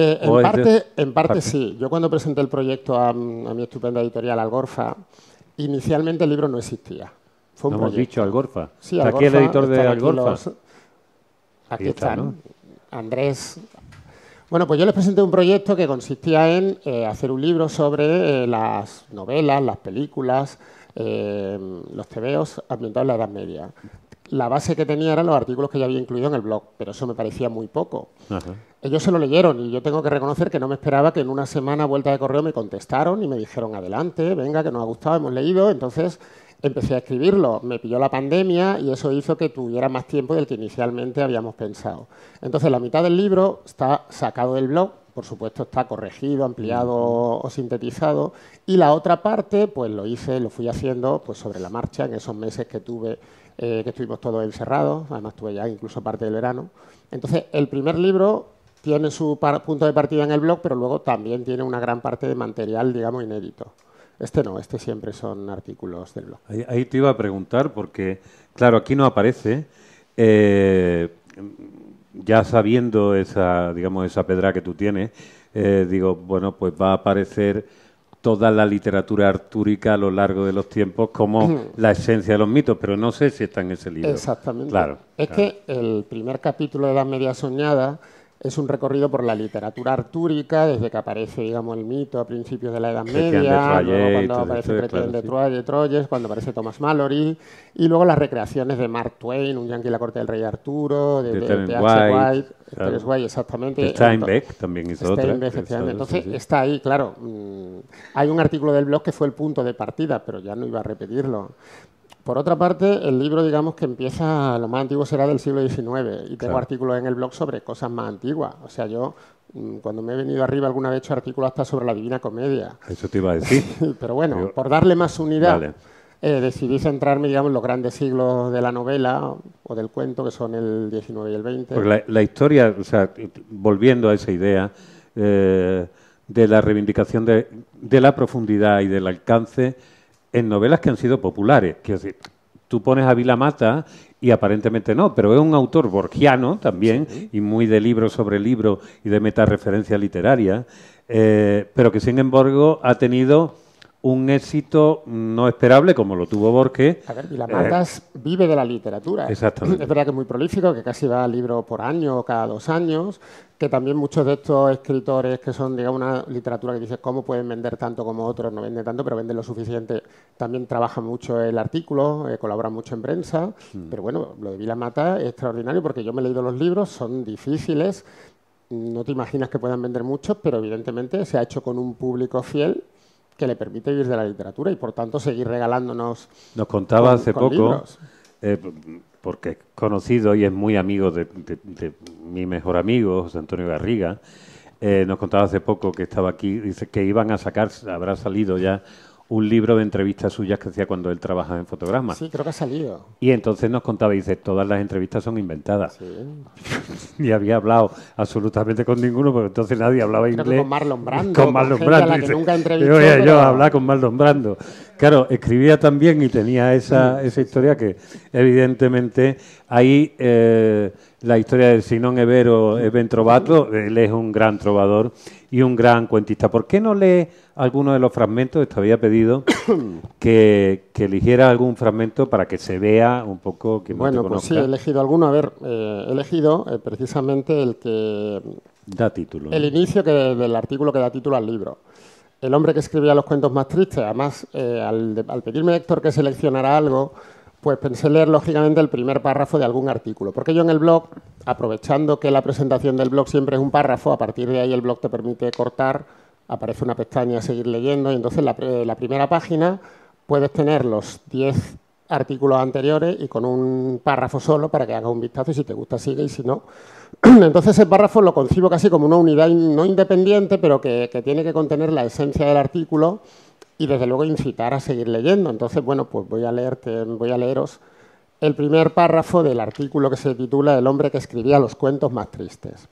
En parte sí. Yo cuando presenté el proyecto a mi estupenda editorial Algorfa, inicialmente el libro no existía. Fue un ¿No hemos dicho Algorfa? Sí, Algorfa. Aquí el editor de Algorfa. Aquí están, ¿no? Andrés. Bueno, pues yo les presenté un proyecto que consistía en hacer un libro sobre las novelas, las películas, los tebeos ambientados en la Edad Media. La base que tenía eran los artículos que ya había incluido en el blog, pero eso me parecía muy poco. Ajá. Ellos se lo leyeron y yo tengo que reconocer que no me esperaba que en una semana vuelta de correo me contestaron y me dijeron adelante, venga, que nos ha gustado, hemos leído. Entonces empecé a escribirlo. Me pilló la pandemia y eso hizo que tuviera más tiempo del que inicialmente habíamos pensado. Entonces la mitad del libro está sacado del blog, por supuesto está corregido, ampliado o sintetizado, y la otra parte pues lo fui haciendo pues sobre la marcha en esos meses que tuve, que estuvimos todos encerrados, además tuve ya incluso parte del verano. Entonces el primer libro tiene su punto de partida en el blog, pero luego también tiene una gran parte de material, digamos, inédito. Este no, este siempre son artículos del blog. Ahí te iba a preguntar, porque, claro, aquí no aparece, ya sabiendo esa, digamos, esa pedra que tú tienes, digo, bueno, pues va a aparecer toda la literatura artúrica a lo largo de los tiempos como la esencia de los mitos, pero no sé si está en ese libro. Exactamente. Claro, es que el primer capítulo de Edad Media Soñada es un recorrido por la literatura artúrica, desde que aparece, digamos, el mito a principios de la Edad Media, luego cuando aparece Chrétien de Troyes, cuando aparece Thomas Malory, y luego las recreaciones de Mark Twain, un yankee en la corte del rey Arturo, de T.H. White, Terence White, exactamente. Steinbeck también hizo otra. Efectivamente. Entonces, está ahí, claro. Hay un artículo del blog que fue el punto de partida, pero ya no iba a repetirlo. Por otra parte, el libro, digamos que empieza, lo más antiguo será del siglo XIX, y tengo artículos en el blog sobre cosas más antiguas. O sea, yo, cuando me he venido arriba, alguna vez he hecho artículos hasta sobre la Divina Comedia. Eso te iba a decir. Pero bueno, por darle más unidad, decidí centrarme, digamos, en los grandes siglos de la novela o del cuento, que son el XIX y el XX. Porque la historia, o sea, volviendo a esa idea de la reivindicación de la profundidad y del alcance en novelas que han sido populares. Quiero decir, tú pones a Vilamata y aparentemente no, pero es un autor borgiano también, y muy de libro sobre libro y de metareferencia literaria, pero que sin embargo ha tenido un éxito no esperable como lo tuvo Borges. A ver, Vilamata vive de la literatura. Exactamente. Es verdad que es muy prolífico, que casi va a libro por año o cada 2 años, que también muchos de estos escritores que son, digamos, una literatura que dice cómo pueden vender tanto como otros, no venden tanto, pero venden lo suficiente, también trabajan mucho el artículo, colaboran mucho en prensa, pero bueno, lo de Vilamata es extraordinario porque yo me he leído los libros, son difíciles, no te imaginas que puedan vender muchos, pero evidentemente se ha hecho con un público fiel que le permite vivir de la literatura y por tanto seguir regalándonos. Nos contaba hace poco eh, porque es conocido y es muy amigo de mi mejor amigo, José Antonio Garriga. Nos contaba hace poco que estaba aquí, dice que iban a sacar, habrá salido ya, un libro de entrevistas suyas que hacía cuando él trabajaba en fotogramas. Sí, creo que ha salido. Y entonces nos contaba, dice, todas las entrevistas son inventadas. Sí. Ni había hablado absolutamente con ninguno, porque entonces nadie hablaba Creo inglés. que con Marlon Brando. Con Marlon gente a Brando. la que Dice, nunca entrevistó, yo pero- a hablar con Marlon Brando. Claro, escribía también y tenía esa historia que, evidentemente, ahí la historia de Sinón Evero es ben trovato. Él es un gran trovador y un gran cuentista. ¿Por qué no lee algunos de los fragmentos? Te había pedido que eligiera algún fragmento para que se vea un poco, que no Bueno, te pues conozca. sí, he elegido alguno. A ver, he elegido precisamente el que Da título. el inicio del artículo que da título al libro. El hombre que escribía los cuentos más tristes. Además, al pedirme Héctor que seleccionara algo, pues pensé leer lógicamente el primer párrafo de algún artículo. Porque yo en el blog, aprovechando que la presentación del blog siempre es un párrafo, a partir de ahí el blog te permite cortar, aparece una pestaña seguir leyendo, y entonces la primera página puedes tener los 10 artículos anteriores y con un párrafo solo para que hagas un vistazo y si te gusta sigue y si no. Entonces ese párrafo lo concibo casi como una unidad no independiente, pero que tiene que contener la esencia del artículo y desde luego incitar a seguir leyendo. Entonces, bueno, pues voy a leeros el primer párrafo del artículo que se titula El hombre que escribía los cuentos más tristes.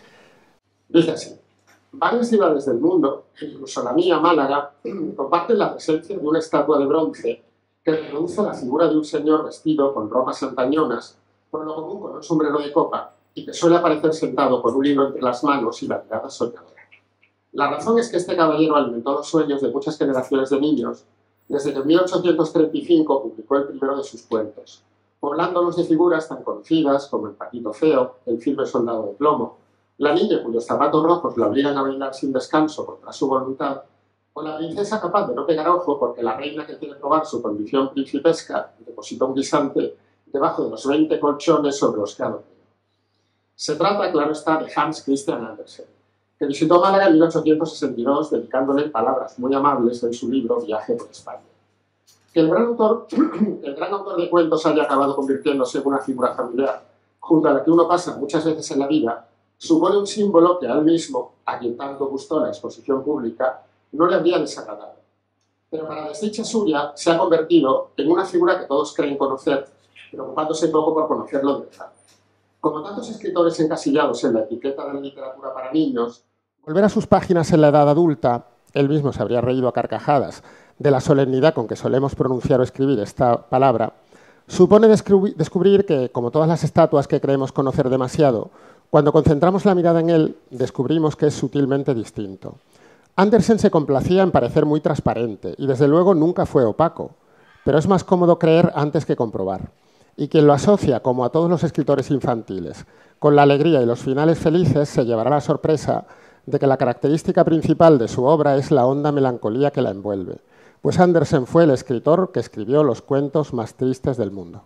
Dice así: varias ciudades del mundo, incluso la mía, Málaga, comparten la presencia de una estatua de bronce que reproduce la figura de un señor vestido con ropas antañonas, por lo común con un sombrero de copa, y que suele aparecer sentado con un libro entre las manos y la mirada soñadora. La razón es que este caballero alimentó los sueños de muchas generaciones de niños desde que en 1835 publicó el primero de sus cuentos, poblándolos de figuras tan conocidas como el Patito Feo, el firme soldado de plomo, la niña cuyos zapatos rojos la obligan a bailar sin descanso contra su voluntad, o la princesa capaz de no pegar ojo porque la reina que quiere probar su condición principesca deposita un guisante debajo de los 20 colchones sobre los que ha dormido. Se trata, claro está, de Hans Christian Andersen, que visitó Málaga en 1862 dedicándole palabras muy amables en su libro Viaje por España. Que el gran autor de cuentos haya acabado convirtiéndose en una figura familiar, junto a la que uno pasa muchas veces en la vida, supone un símbolo que a él mismo, a quien tanto gustó la exposición pública, no le habría desagradado. Pero para desdicha suya, se ha convertido en una figura que todos creen conocer, preocupándose poco por conocerlo de verdad. Como tantos escritores encasillados en la etiqueta de la literatura para niños, volver a sus páginas en la edad adulta, él mismo se habría reído a carcajadas de la solemnidad con que solemos pronunciar o escribir esta palabra, supone descubrir que, como todas las estatuas que creemos conocer demasiado, cuando concentramos la mirada en él, descubrimos que es sutilmente distinto. Andersen se complacía en parecer muy transparente y, desde luego, nunca fue opaco, pero es más cómodo creer antes que comprobar. Y quien lo asocia, como a todos los escritores infantiles, con la alegría y los finales felices, se llevará la sorpresa de que la característica principal de su obra es la honda melancolía que la envuelve, pues Andersen fue el escritor que escribió los cuentos más tristes del mundo.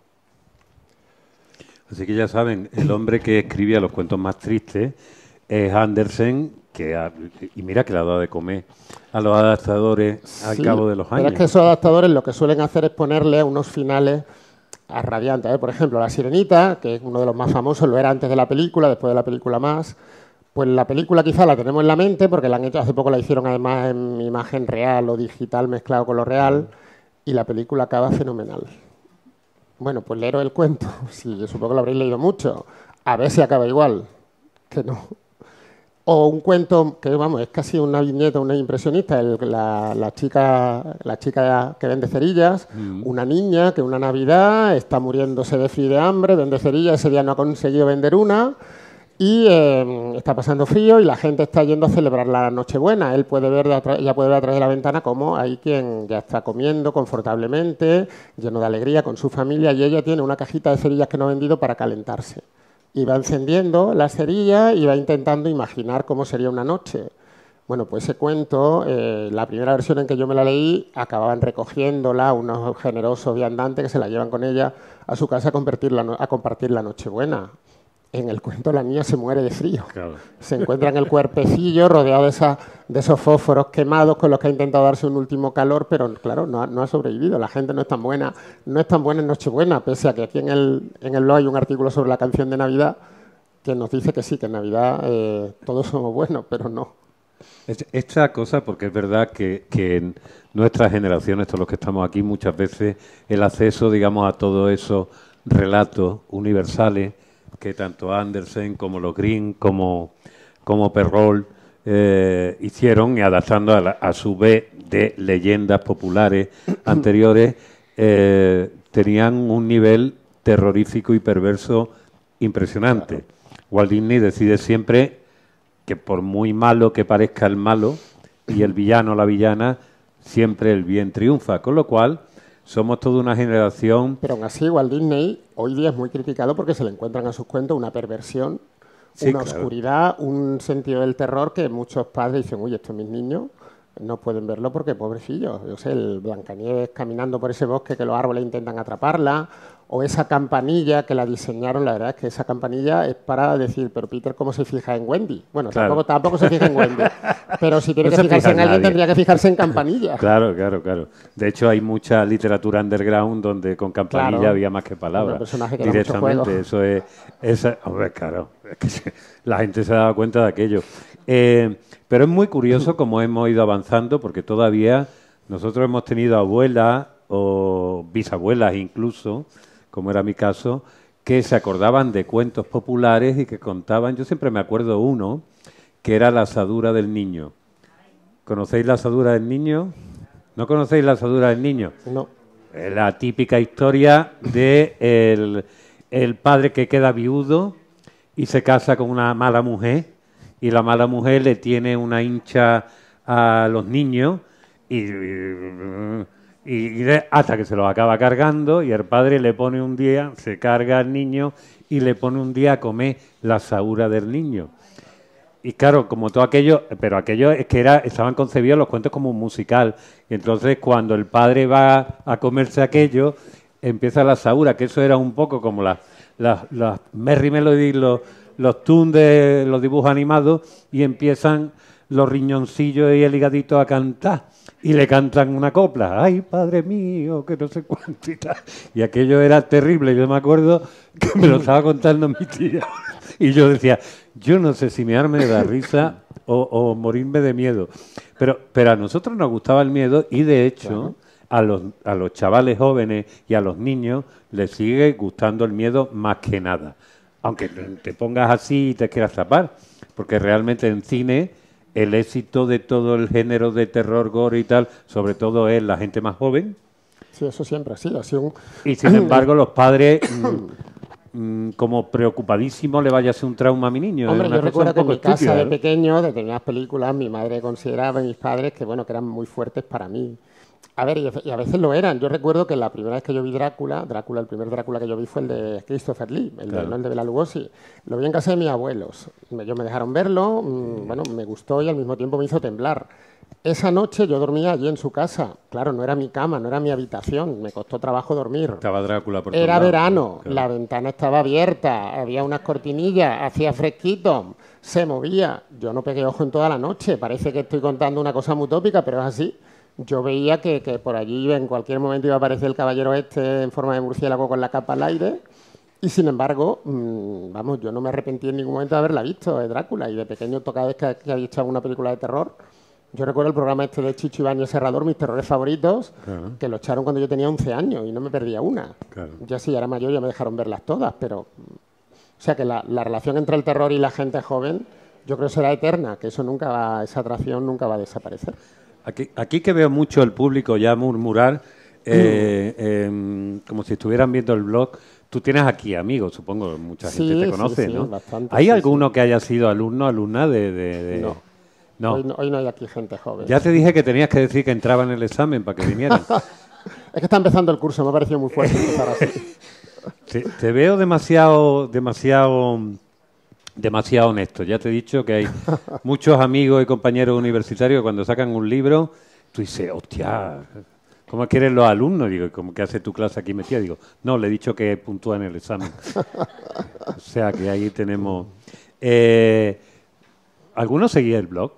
Así que ya saben, el hombre que escribía los cuentos más tristes es Andersen, y mira que le ha dado de comer a los adaptadores al cabo de los años. Pero es que esos adaptadores lo que suelen hacer es ponerle unos finales radiantes. Por ejemplo, La Sirenita, que es uno de los más famosos, lo era antes de la película, después de la película más. Pues la película quizá la tenemos en la mente porque la han hecho, hace poco la hicieron además en imagen real o digital mezclado con lo real, y la película acaba fenomenal. Bueno, pues leeros el cuento, sí, yo supongo que lo habréis leído mucho, a ver si acaba igual, que no. O un cuento que, vamos, es casi una viñeta, una impresionista, la chica que vende cerillas, una niña que una Navidad está muriéndose de frío y de hambre, vende cerillas, ese día no ha conseguido vender una, y está pasando frío y la gente está yendo a celebrar la Nochebuena. Ella puede ver a través de la ventana cómo hay quien ya está comiendo confortablemente, lleno de alegría con su familia, y ella tiene una cajita de cerillas que no ha vendido para calentarse. Y va encendiendo las cerillas y va intentando imaginar cómo sería una noche. Bueno, pues ese cuento, la primera versión en que yo me la leí, acababan recogiéndola unos generosos viandantes que se la llevan con ella a su casa a compartir la Nochebuena. En el cuento la niña se muere de frío. Claro. Se encuentra en el cuerpecillo rodeado de esos fósforos quemados con los que ha intentado darse un último calor, pero claro, no ha sobrevivido. La gente no es tan buena, no es tan buena en Nochebuena, pese a que aquí en el blog hay un artículo sobre la canción de Navidad que nos dice que sí, que en Navidad todos somos buenos, pero no. Esta cosa, porque es verdad que en nuestras generaciones, todos los que estamos aquí, muchas veces el acceso, digamos, a todos esos relatos universales que tanto Andersen como los Grimm como Perrault hicieron y adaptando a su vez de leyendas populares anteriores, tenían un nivel terrorífico y perverso impresionante. Walt Disney decide siempre que por muy malo que parezca el malo y el villano o la villana, siempre el bien triunfa, con lo cual somos toda una generación... Pero aún así, Walt Disney hoy día es muy criticado porque se le encuentran a sus cuentos una perversión, sí, una claro, oscuridad, un sentido del terror que muchos padres dicen, uy, estos mis niños no pueden verlo porque pobrecillos. Yo sé, el Blancanieves caminando por ese bosque que los árboles intentan atraparla, o esa campanilla que la diseñaron, la verdad es que esa campanilla es para decir, pero Peter, ¿cómo se fija en Wendy? Bueno, claro, tampoco se fija en Wendy, pero si tiene no que se fijarse fija en alguien nadie. tendría que fijarse en campanillas. Claro, claro, claro. De hecho, hay mucha literatura underground donde con campanilla Claro, había más que palabras. un personaje que da mucho Directamente, juego. eso es... Hombre, claro, es que la gente se daba cuenta de aquello. Pero es muy curioso cómo hemos ido avanzando, porque todavía nosotros hemos tenido abuelas o bisabuelas incluso, como era mi caso, que se acordaban de cuentos populares y que contaban. Yo siempre me acuerdo uno, que era la asadura del niño. ¿Conocéis la asadura del niño? ¿No conocéis la asadura del niño? No. La típica historia de el padre que queda viudo y se casa con una mala mujer, y la mala mujer le tiene una hincha a los niños hasta que se los acaba cargando, y el padre le pone un día, se carga al niño y le pone un día a comer la asadura del niño. Y claro, como todo aquello, pero aquello es que estaban concebidos los cuentos como un musical. Y entonces cuando el padre va a comerse aquello, empieza la asadura, que eso era un poco como las Merry Melody, los tunes de los dibujos animados, y empiezan los riñoncillos y el higadito a cantar. Y le cantan una copla, ¡ay, padre mío!, que no sé cuánto y tal. Y aquello era terrible. Yo me acuerdo que me lo estaba contando mi tía. Y yo decía, yo no sé si mearme de la risa o morirme de miedo. Pero a nosotros nos gustaba el miedo, y de hecho a los chavales jóvenes y a los niños les sigue gustando el miedo más que nada. Aunque te pongas así y te quieras tapar. Porque realmente en cine el éxito de todo el género de terror, gore y tal, sobre todo es la gente más joven. Sí, eso siempre ha sido. Y sin embargo los padres... como preocupadísimo le vaya a ser un trauma a mi niño. Hombre, yo recuerdo que en mi casa de ¿eh? pequeño, determinadas películas, mi madre consideraba y mis padres que, bueno, que eran muy fuertes para mí. A ver, y a veces lo eran. Yo recuerdo que la primera vez que yo vi Drácula, el primer Drácula que yo vi fue el de Christopher Lee, no el de Bela Lugosi. Lo vi en casa de mis abuelos. Ellos me dejaron verlo, bueno, me gustó y al mismo tiempo me hizo temblar. Esa noche yo dormía allí en su casa. Claro, no era mi cama, no era mi habitación. Me costó trabajo dormir. Estaba Drácula por todos Era lados. verano, Claro. La ventana estaba abierta, había unas cortinillas, hacía fresquito, se movía. Yo no pegué ojo en toda la noche. Parece que estoy contando una cosa muy utópica, pero es así. Yo veía que por allí en cualquier momento iba a aparecer el caballero este en forma de murciélago con la capa al aire. Y sin embargo, vamos, yo no me arrepentí en ningún momento de haberla visto, de Drácula. Y de pequeño, cada vez que había visto alguna película de terror, yo recuerdo el programa este de Chicho Ibáñez Serrador, Mis terrores favoritos, Claro. que lo echaron cuando yo tenía 11 años y no me perdía una. Claro. Ya sí, era mayor, ya me dejaron verlas todas, pero... O sea que la relación entre el terror y la gente joven, yo creo que será eterna, que eso esa atracción nunca va a desaparecer. Aquí que veo mucho el público ya murmurar, como si estuvieran viendo el blog. Tú tienes aquí amigos, supongo, mucha gente Sí, te conoce, sí, ¿no? bastante, ¿Hay sí, alguno que haya sido alumno, alumna de... No. No. Hoy no hay aquí gente joven. Ya te dije que tenías que decir que entraba en el examen para que vinieran. Es que está empezando el curso, me ha parecido muy fuerte empezar así. Te veo demasiado honesto. Ya te he dicho que hay muchos amigos y compañeros universitarios que cuando sacan un libro, tú dices, hostia, ¿Cómo quieren los alumnos? Digo, ¿cómo que hace tu clase aquí metida? Digo, no, le he dicho que puntúa en el examen. O sea, que ahí tenemos... ¿Alguno seguía el blog?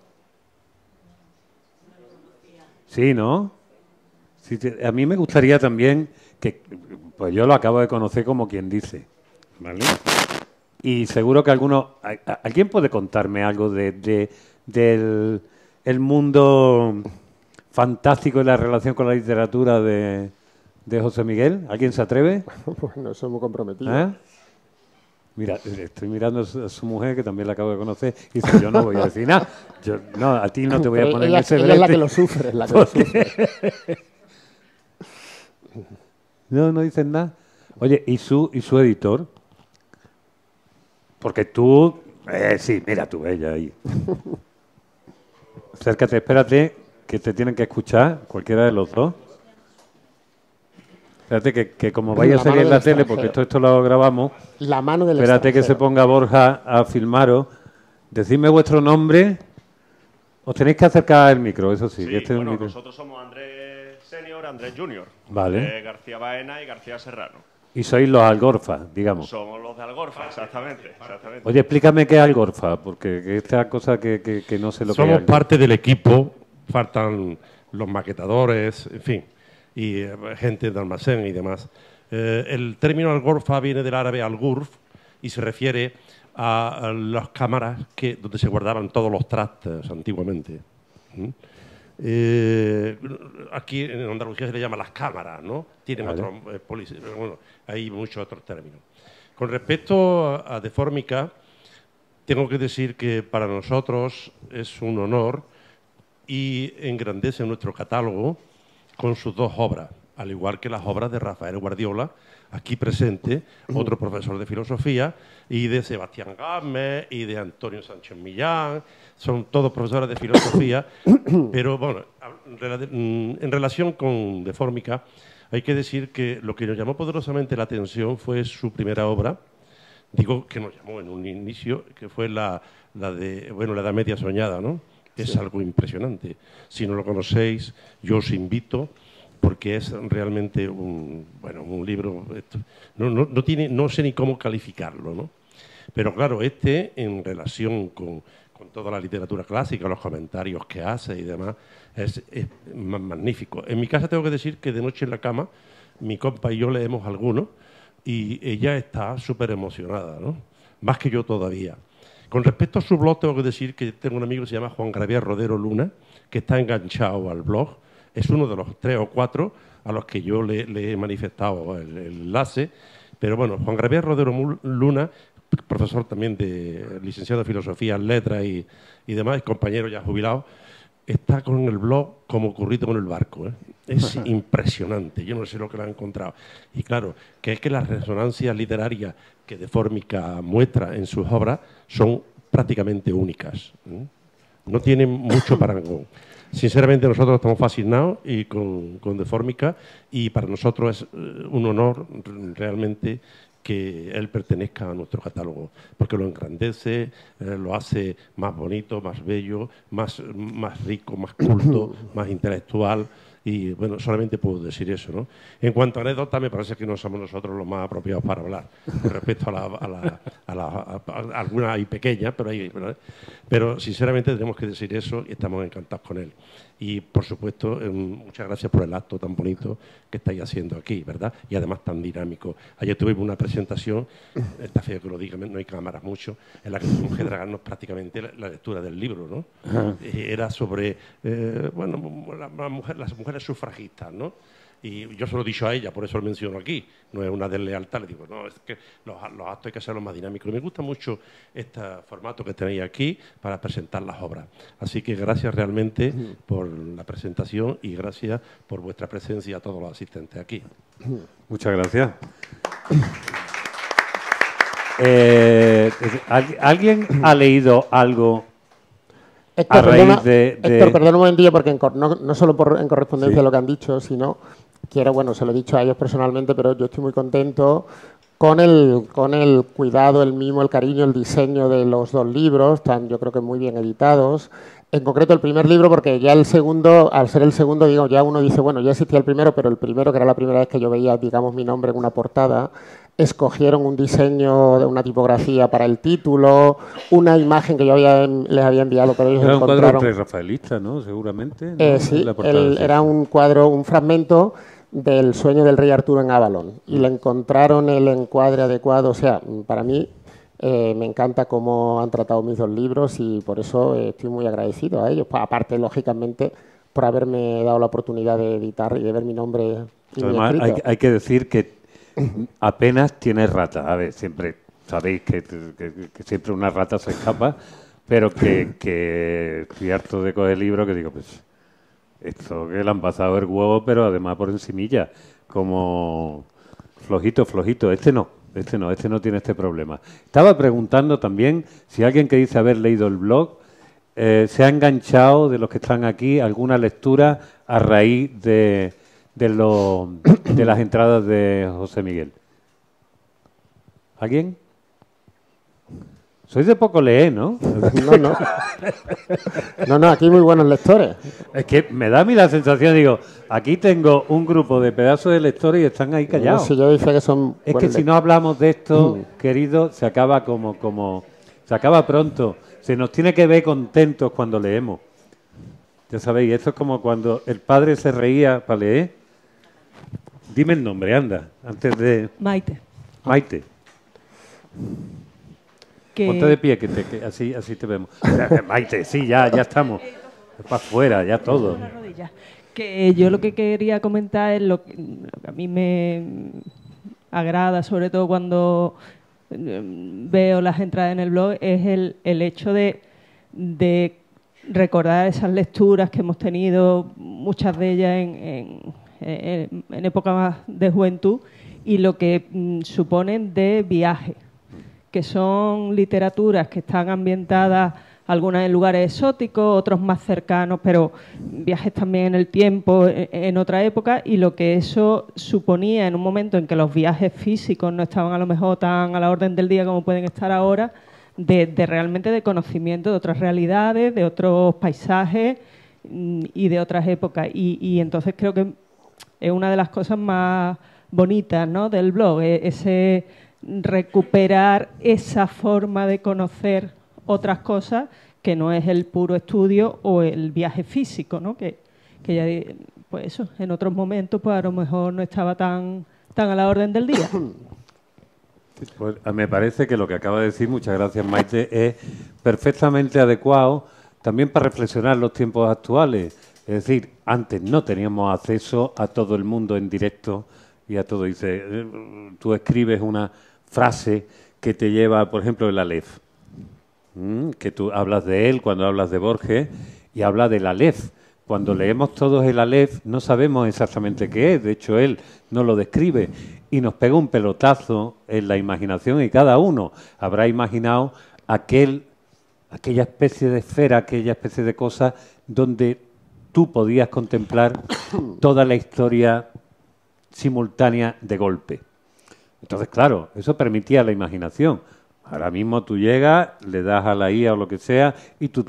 Sí, ¿no? Sí, a mí me gustaría también que... Pues yo lo acabo de conocer como quien dice, ¿vale? Y seguro que ¿alguien puede contarme algo del el mundo fantástico y la relación con la literatura de José Miguel? ¿Alguien se atreve? Bueno, eso es muy comprometido. ¿Eh? Mira, estoy mirando a su mujer, que también la acabo de conocer, y dice, yo no voy a decir nada. No, a ti no te voy a poner en ese brete. Ella es la que lo sufre, la que lo sufre. No dicen nada. Oye, ¿y su editor? Porque tú... sí, mira tú, ella ahí. Acércate, espérate, que te tienen que escuchar, cualquiera de los dos. Espérate que como vaya a salir en la tele, porque esto lo grabamos, la mano del espérate que se ponga Borja a filmaros. Decidme vuestro nombre. Os tenéis que acercar al micro, eso sí. Sí, este bueno, es el nosotros somos Andrés Senior, Andrés Junior. Vale. García Baena y García Serrano. Y sois los Algorfa, digamos. Somos los de Algorfa, exactamente. Oye, explícame qué es Algorfa, porque esta cosa que no sé lo que es. Somos parte del equipo, faltan los maquetadores, en fin, y gente de almacén y demás. El término Algorfa viene del árabe Al-Ghurf y se refiere a las cámaras donde se guardaban todos los trastes antiguamente. Aquí en Andalucía se le llama las cámaras, ¿no? Tienen vale. otros bueno, hay muchos otros términos. Con respecto a Deformica, tengo que decir que para nosotros es un honor y engrandece nuestro catálogo con sus dos obras, al igual que las obras de Rafael Guardiola, aquí presente, otro profesor de filosofía, y de Sebastián Gámez y de Antonio Sánchez Millán. Son todos profesores de filosofía, pero bueno, en relación con Deformica, hay que decir que lo que nos llamó poderosamente la atención fue su primera obra. Digo que nos llamó en un inicio, que fue la de, bueno, la Edad Media Soñada, ¿no? Es Sí. algo impresionante. Si no lo conocéis, yo os invito, porque es realmente un libro, no sé ni cómo calificarlo, ¿no? Pero claro, en relación con toda la literatura clásica, los comentarios que hace y demás, es magnífico. En mi casa tengo que decir que de noche en la cama, mi compa y yo leemos algunos, y ella está súper emocionada, ¿no? Más que yo todavía. Con respecto a su blog, tengo que decir que tengo un amigo que se llama Juan Gabriel Rodero Luna, que está enganchado al blog. Es uno de los 3 o 4 a los que yo le he manifestado el enlace. Pero bueno, Juan Gabriel Rodero Luna, profesor también de licenciado en Filosofía, Letras y demás, compañero ya jubilado, está con el blog como ocurrido con el barco, ¿eh? Es impresionante, yo no sé lo que lo ha encontrado. Y claro, que es que las resonancias literarias que Deformica muestra en sus obras son prácticamente únicas, ¿eh? No tienen mucho parangón. Sinceramente nosotros estamos fascinados y con Deformica, y para nosotros es un honor realmente que él pertenezca a nuestro catálogo, porque lo engrandece, lo hace más bonito, más bello, más rico, más culto, más intelectual, y bueno, solamente puedo decir eso, ¿no? En cuanto a anécdotas, me parece que no somos nosotros los más apropiados para hablar, con respecto a algunas hay pequeñas, pero sinceramente tenemos que decir eso y estamos encantados con él. Y, por supuesto, muchas gracias por el acto tan bonito que estáis haciendo aquí, ¿verdad? Y además tan dinámico. Ayer tuvimos una presentación, está feo que lo diga, no hay cámaras mucho, en la que tuvimos que tragarnos prácticamente la lectura del libro, ¿no? Era sobre, las mujeres sufragistas, ¿no? Y yo se lo he dicho a ella, por eso lo menciono aquí. No es una deslealtad, le digo, no, es que los actos hay que hacerlos más dinámicos. Y me gusta mucho este formato que tenéis aquí para presentar las obras. Así que gracias realmente por la presentación y gracias por vuestra presencia a todos los asistentes aquí. Muchas gracias. ¿Alguien ha leído algo Héctor, a raíz de...? Héctor, perdona un momentillo, porque no solo en correspondencia Sí. a lo que han dicho, sino quiero, bueno, se lo he dicho a ellos personalmente, pero yo estoy muy contento con el cuidado, el mimo, el cariño, el diseño de los 2 libros, están yo creo que muy bien editados. En concreto el primer libro, porque ya el segundo, al ser el segundo, digo, ya uno dice, bueno, ya existía el primero, pero el primero, que era la primera vez que yo veía, digamos, mi nombre en una portada, escogieron un diseño de una tipografía para el título, una imagen que yo les había enviado, pero ellos era un encontraron... cuadro prerrafaelista, ¿no? Seguramente. ¿no? Sí, La portada, sí. era un cuadro, un fragmento del sueño del rey Arturo en Avalon, y le encontraron el encuadre adecuado. O sea, para mí me encanta cómo han tratado mis dos libros y por eso estoy muy agradecido a ellos. Aparte, lógicamente, por haberme dado la oportunidad de editar y de ver mi nombre y mi Además, escrito. hay que decir que apenas tiene rata. A ver, siempre sabéis que siempre una rata se escapa, pero que estoy harto de coger libros que digo, pues, esto que le han pasado el huevo, pero además por encimilla, como flojito, flojito. Este no tiene este problema. Estaba preguntando también si alguien que dice haber leído el blog se ha enganchado, de los que están aquí, alguna lectura a raíz de las entradas de José Miguel. ¿Alguien? Sois de poco leer, ¿no? No, aquí hay muy buenos lectores. Es que me da a mí la sensación, digo, aquí tengo un grupo de pedazos de lectores y están ahí callados. Si yo dice que son Es que si no hablamos de esto, querido, se acaba se acaba pronto. Se nos tiene que ver contentos cuando leemos. Ya sabéis, esto es como cuando el padre se reía para leer. Dime el nombre, anda, antes de... Maite. Maite. Ponte de pie, que así te vemos. Maite, sí, ya estamos. Para afuera, ya todo. Que yo lo que quería comentar es lo que a mí me agrada, sobre todo cuando veo las entradas en el blog, es el hecho de recordar esas lecturas que hemos tenido, muchas de ellas en época más de juventud, y lo que suponen de viaje, que son literaturas que están ambientadas, algunas en lugares exóticos, otros más cercanos, pero viajes también en el tiempo, en otra época, y lo que eso suponía en un momento en que los viajes físicos no estaban a lo mejor tan a la orden del día como pueden estar ahora, de realmente de conocimiento de otras realidades, de otros paisajes y de otras épocas. Y entonces creo que es una de las cosas más bonitas, ¿no?, del blog, ese recuperar esa forma de conocer otras cosas que no es el puro estudio o el viaje físico, ¿no? Que ya, pues eso, en otros momentos pues a lo mejor no estaba tan a la orden del día. Pues me parece que lo que acaba de decir, muchas gracias Maite, es perfectamente adecuado también para reflexionar los tiempos actuales. Es decir, antes no teníamos acceso a todo el mundo en directo y a todo. Dice, tú escribes una frase que te lleva, por ejemplo, el Aleph, que tú hablas de él cuando hablas de Borges y habla del Aleph. Cuando leemos todos el Aleph no sabemos exactamente qué es, de hecho él no lo describe y nos pega un pelotazo en la imaginación y cada uno habrá imaginado aquella especie de esfera, aquella especie de cosa donde tú podías contemplar toda la historia simultánea de golpe. Entonces, claro, eso permitía la imaginación. Ahora mismo tú llegas, le das a la IA o lo que sea y tú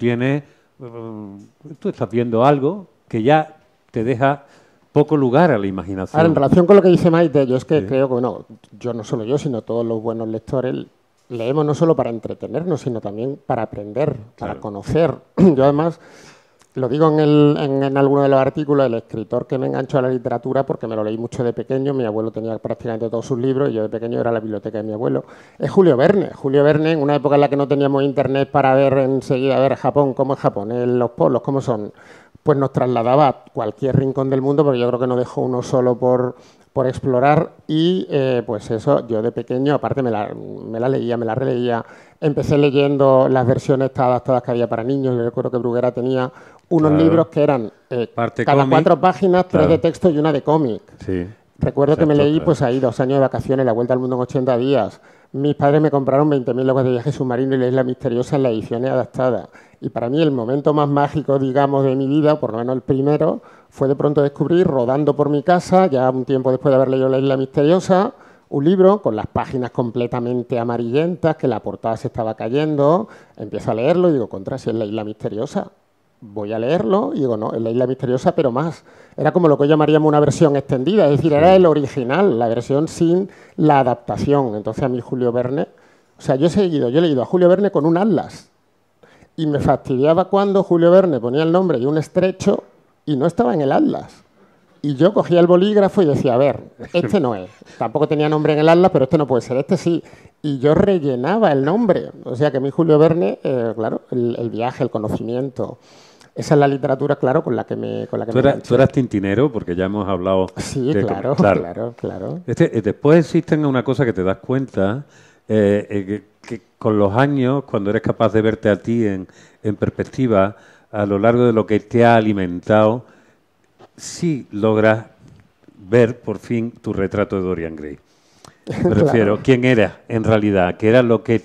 estás viendo algo que ya te deja poco lugar a la imaginación. Ahora, en relación con lo que dice Maite, yo es que creo que, bueno, yo no solo yo, sino todos los buenos lectores, leemos no solo para entretenernos, sino también para aprender, para conocer. Yo además, lo digo en alguno de los artículos, el escritor que me enganchó a la literatura, porque me lo leí mucho de pequeño, mi abuelo tenía prácticamente todos sus libros y yo de pequeño era la biblioteca de mi abuelo, es Julio Verne. Julio Verne, en una época en la que no teníamos internet para ver enseguida, a ver Japón, ¿cómo es Japón? Los polos, ¿cómo son? Pues nos trasladaba a cualquier rincón del mundo, porque yo creo que no dejó uno solo por explorar y pues eso, yo de pequeño, aparte me la leía, me la releía, empecé leyendo las versiones adaptadas que había para niños. Yo recuerdo que Bruguera tenía unos libros que eran cada 4 páginas, 3 de texto y una de cómic. Sí. Recuerdo que me leí pues ahí 2 años de vacaciones, La Vuelta al Mundo en 80 días. Mis padres me compraron 20.000 leguas de viaje submarino y La Isla Misteriosa en las ediciones adaptadas. Y para mí el momento más mágico, digamos, de mi vida, por lo menos el primero, fue de pronto descubrir, rodando por mi casa, ya un tiempo después de haber leído La Isla Misteriosa, un libro con las páginas completamente amarillentas, que la portada se estaba cayendo. Empiezo a leerlo y digo, contra, si es La Isla Misteriosa. voy a leerlo, y digo, no, es la Isla Misteriosa, pero más. Era como lo que llamaríamos una versión extendida, es decir, era el original, la versión sin la adaptación. Entonces a mí Julio Verne, o sea, yo he leído a Julio Verne con un atlas, y me fastidiaba cuando Julio Verne ponía el nombre de un estrecho y no estaba en el atlas. Y yo cogía el bolígrafo y decía, a ver, este no es. Tampoco tenía nombre en el atlas, pero este no puede ser, este sí. Y yo rellenaba el nombre. O sea que a mí Julio Verne, claro, el viaje, el conocimiento, esa es la literatura, claro, con la que me Tú eras tintinero, porque ya hemos hablado... Sí, de claro. Después existen una cosa que te das cuenta, que con los años, cuando eres capaz de verte a ti en perspectiva, a lo largo de lo que te ha alimentado, sí logras ver por fin tu retrato de Dorian Gray. Me refiero, quién eras en realidad, qué era lo que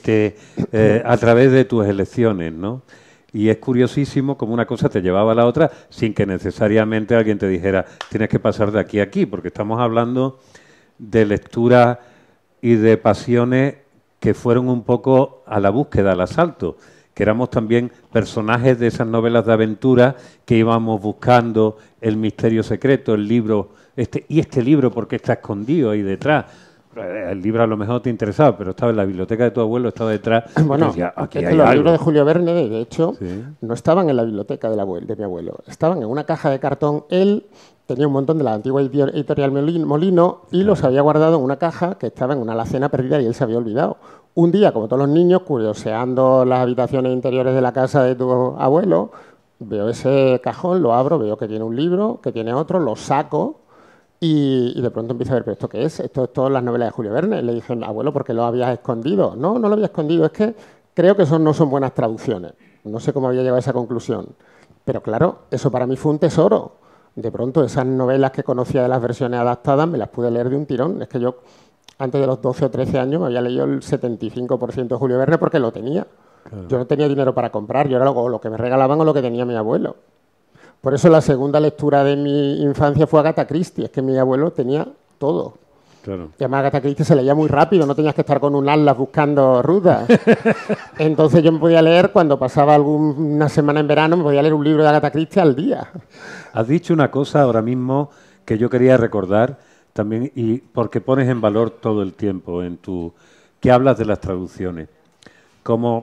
a través de tus elecciones, ¿no? Y es curiosísimo cómo una cosa te llevaba a la otra sin que necesariamente alguien te dijera, tienes que pasar de aquí a aquí, porque estamos hablando de lecturas y de pasiones que fueron un poco a la búsqueda, al asalto, que éramos también personajes de esas novelas de aventura que íbamos buscando el misterio secreto, el libro, este libro, ¿por qué está escondido ahí detrás? El libro a lo mejor te interesaba, pero estaba en la biblioteca de tu abuelo, estaba detrás. Bueno, decía, aquí hay los algo. libros de Julio Verne, de hecho, Sí. no estaban en la biblioteca de mi abuelo, estaban en una caja de cartón. Él tenía un montón de la antigua editorial Molino y los había guardado en una caja que estaba en una alacena perdida y él se había olvidado. Un día, como todos los niños, curioseando las habitaciones interiores de la casa de tu abuelo, veo ese cajón, lo abro, veo que tiene un libro, que tiene otro, lo saco y de pronto empiezo a ver, ¿pero esto qué es? Esto es todas las novelas de Julio Verne. Le dije, abuelo, ¿por qué lo habías escondido? No, no lo había escondido, es que creo que no son buenas traducciones. No sé cómo había llegado a esa conclusión. Pero claro, eso para mí fue un tesoro. De pronto esas novelas que conocía de las versiones adaptadas me las pude leer de un tirón. Es que yo, antes de los 12 o 13 años, me había leído el 75% de Julio Verne porque lo tenía. Claro. Yo no tenía dinero para comprar, yo era lo que me regalaban o lo que tenía mi abuelo. Por eso la segunda lectura de mi infancia fue Agatha Christie, es que mi abuelo tenía todo. Claro. Y además Agatha Christie se leía muy rápido, no tenías que estar con un atlas buscando rutas. Entonces yo me podía leer, cuando pasaba una semana en verano, me podía leer un libro de Agatha Christie al día. Has dicho una cosa ahora mismo que yo quería recordar también, y porque pones en valor todo el tiempo que hablas de las traducciones. Como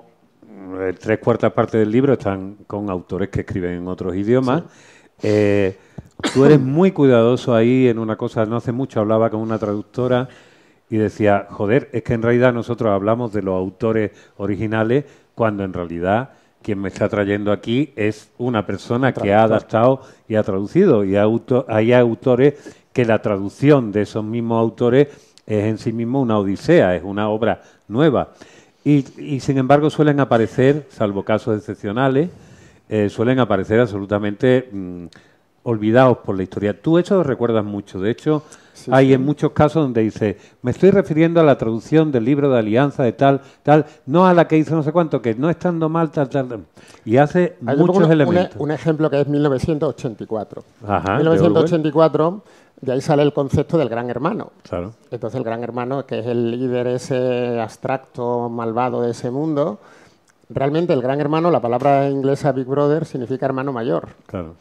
3/4 parte del libro están con autores que escriben en otros idiomas. Sí. Tú eres muy cuidadoso ahí en una cosa. No hace mucho hablaba con una traductora y decía, joder, es que en realidad nosotros hablamos de los autores originales cuando en realidad quien me está trayendo aquí es una persona que ha adaptado y ha traducido. Y hay autores que la traducción de esos mismos autores es en sí mismo una odisea, es una obra nueva. Y sin embargo suelen aparecer, salvo casos excepcionales, suelen aparecer absolutamente olvidados por la historia. Tú eso lo recuerdas mucho. De hecho, sí, hay en muchos casos donde dice, me estoy refiriendo a la traducción del libro de Alianza de tal, no a la que hizo no sé cuánto, que no estando mal, tal. Y hace muchos elementos. Un ejemplo que es 1984. Ajá, 1984... De ahí sale el concepto del Gran Hermano. Claro. Entonces el Gran Hermano, que es el líder ese abstracto, malvado de ese mundo, realmente el Gran Hermano, la palabra inglesa Big Brother, significa hermano mayor. Claro.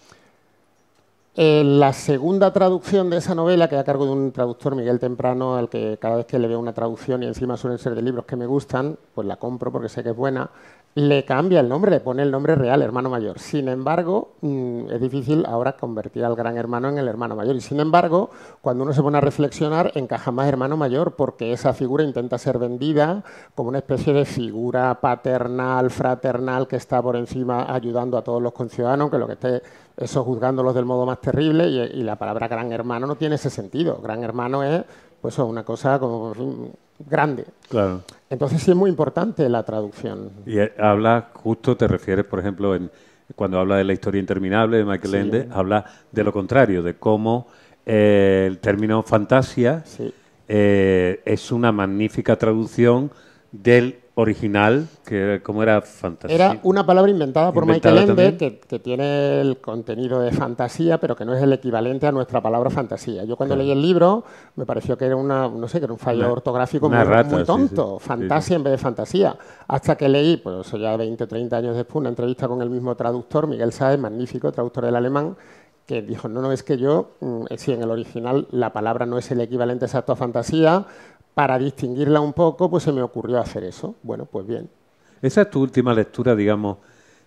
La segunda traducción de esa novela, que a cargo de un traductor, Miguel Temprano, al que cada vez que le veo una traducción y encima suelen ser de libros que me gustan, pues la compro porque sé que es buena, le cambia el nombre, le pone el nombre real, hermano mayor. Sin embargo, es difícil ahora convertir al Gran Hermano en el hermano mayor. Y sin embargo, cuando uno se pone a reflexionar, encaja más hermano mayor porque esa figura intenta ser vendida como una especie de figura paternal, fraternal, que está por encima ayudando a todos los conciudadanos, que lo que esté eso juzgándolos del modo más terrible, y la palabra gran hermano no tiene ese sentido. Gran hermano es pues una cosa como grande. Claro. Entonces sí es muy importante la traducción. Y habla, justo te refieres, por ejemplo, cuando habla de la historia interminable de Michael Ende, habla de lo contrario, de cómo el término fantasía es una magnífica traducción del original, que como era fantasía. Era una palabra inventada por Inventada Michael Ende también. que tiene el contenido de fantasía, pero que no es el equivalente a nuestra palabra fantasía. Yo cuando leí el libro me pareció que era no sé, que era un fallo ortográfico una muy, rata, muy sí, tonto. sí. Fantasia Sí, sí. en vez de fantasía. Hasta que leí, pues eso ya 20, 30 años después, una entrevista con el mismo traductor, Miguel Sáez, magnífico traductor del alemán, que dijo, no, es que yo, sí, en el original la palabra no es el equivalente exacto a fantasía, para distinguirla un poco, pues se me ocurrió hacer eso. Bueno, pues bien. Esa es tu última lectura, digamos,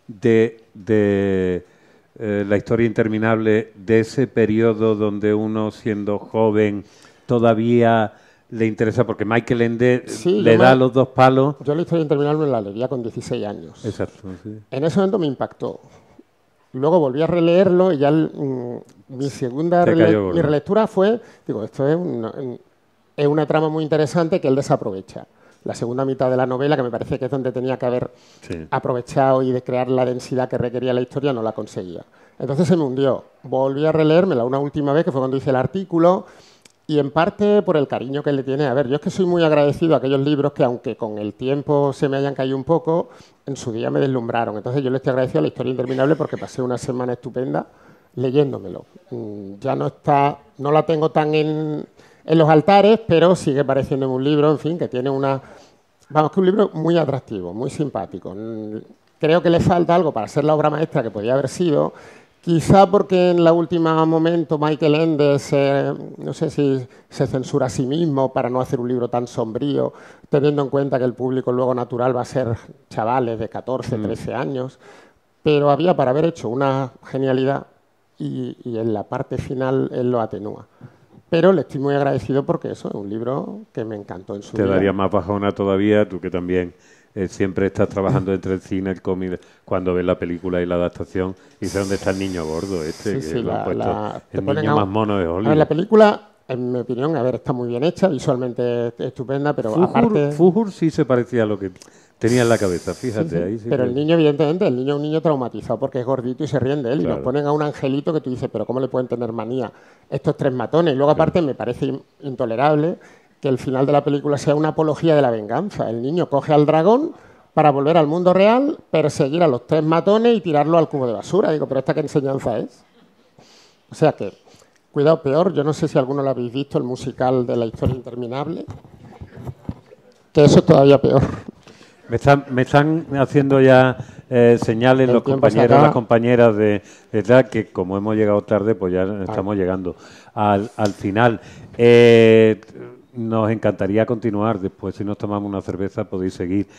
de la historia interminable, de ese periodo donde uno, siendo joven, todavía le interesa, porque Michael Ende Sí, le da los dos palos. Yo la historia interminable la leía con 16 años. Exacto, sí. En ese momento me impactó. Luego volví a releerlo y ya mi segunda Te cayó gordo. mi relectura fue, digo, esto es una trama muy interesante que él desaprovecha. La segunda mitad de la novela, que me parece que es donde tenía que haber Sí. aprovechado y de crear la densidad que requería la historia, no la conseguía. Entonces se me hundió. Volví a releérmela una última vez, que fue cuando hice el artículo, y en parte por el cariño que le tiene. A ver, yo es que soy muy agradecido a aquellos libros que, aunque con el tiempo se me hayan caído un poco, en su día me deslumbraron. Entonces yo le estoy agradecido a La historia interminable porque pasé una semana estupenda leyéndomelo. Ya no está, no la tengo tan en los altares, pero sigue pareciéndome un libro, en fin, que tiene una... Vamos, que un libro muy atractivo, muy simpático. Creo que le falta algo para ser la obra maestra que podía haber sido. Quizá porque en la última momento Michael Ende no sé si se censura a sí mismo para no hacer un libro tan sombrío, teniendo en cuenta que el público luego natural va a ser chavales de 14, 13 años. Pero había para haber hecho una genialidad y en la parte final él lo atenúa. Pero le estoy muy agradecido porque eso es un libro que me encantó en su Te día. daría más bajona todavía, tú que también siempre estás trabajando entre el cine, el cómic, cuando ves la película y la adaptación, y dices, ¿dónde está el niño gordo este? Sí, que sí, lo han puesto te el ponen niño a- más mono de A ver, Hollywood. la película, en mi opinión, a ver, está muy bien hecha, visualmente estupenda, pero aparte... Fuhur sí se parecía a lo que tenía en la cabeza, fíjate. Sí, sí. Ahí sí Pero que- el niño, evidentemente, el niño es un niño traumatizado porque es gordito y se ríen de él. Y Claro. nos ponen a un angelito que tú dices, pero ¿cómo le pueden tener manía estos tres matones? Y luego, aparte, me parece intolerable que el final de la película sea una apología de la venganza. El niño coge al dragón para volver al mundo real, perseguir a los tres matones y tirarlo al cubo de basura. Digo, ¿pero esta qué enseñanza es? O sea que, cuidado, peor. Yo no sé si alguno lo habéis visto, el musical de La historia interminable. Que eso es todavía peor. Me están haciendo ya señales El los tiempo se compañeros, acaba. las compañeras de edad, que como hemos llegado tarde, pues ya estamos llegando al final. Nos encantaría continuar después, si nos tomamos una cerveza podéis seguir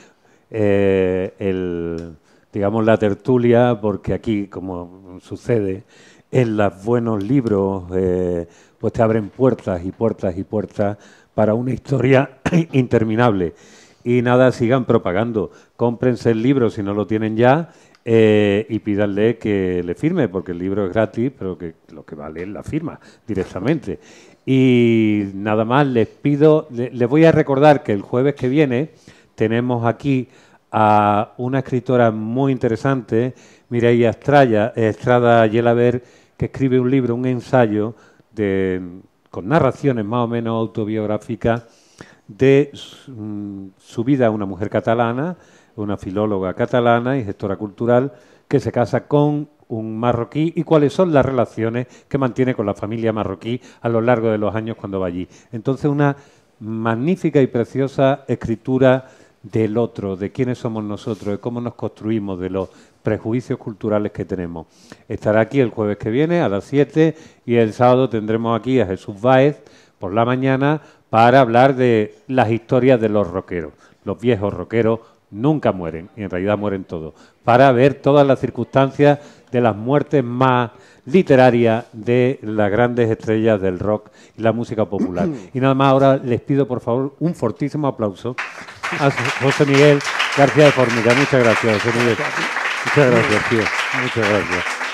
digamos la tertulia, porque aquí, como sucede en los buenos libros, pues te abren puertas y puertas y puertas para una historia interminable. Y nada, sigan propagando. Cómprense el libro si no lo tienen ya y pídanle que le firme, porque el libro es gratis, pero que lo que vale es la firma directamente. Y nada más, les pido, les voy a recordar que el jueves que viene tenemos aquí a una escritora muy interesante, Mireia Estrada Yelaber, que escribe un libro, un ensayo con narraciones más o menos autobiográficas de su vida, una mujer catalana, una filóloga catalana y gestora cultural que se casa con un marroquí y cuáles son las relaciones que mantiene con la familia marroquí a lo largo de los años cuando va allí. Entonces, una magnífica y preciosa escritura del otro, de quiénes somos nosotros, de cómo nos construimos, de los prejuicios culturales que tenemos. Estará aquí el jueves que viene a las 7 y el sábado tendremos aquí a Jesús Báez por la mañana para hablar de las historias de los rockeros. Los viejos rockeros nunca mueren, y en realidad mueren todos, para ver todas las circunstancias de las muertes más literarias de las grandes estrellas del rock y la música popular. Y nada más, ahora les pido por favor un fortísimo aplauso a José Miguel García de Formica. Muchas gracias, José Miguel. Muchas gracias, tío. Muchas gracias.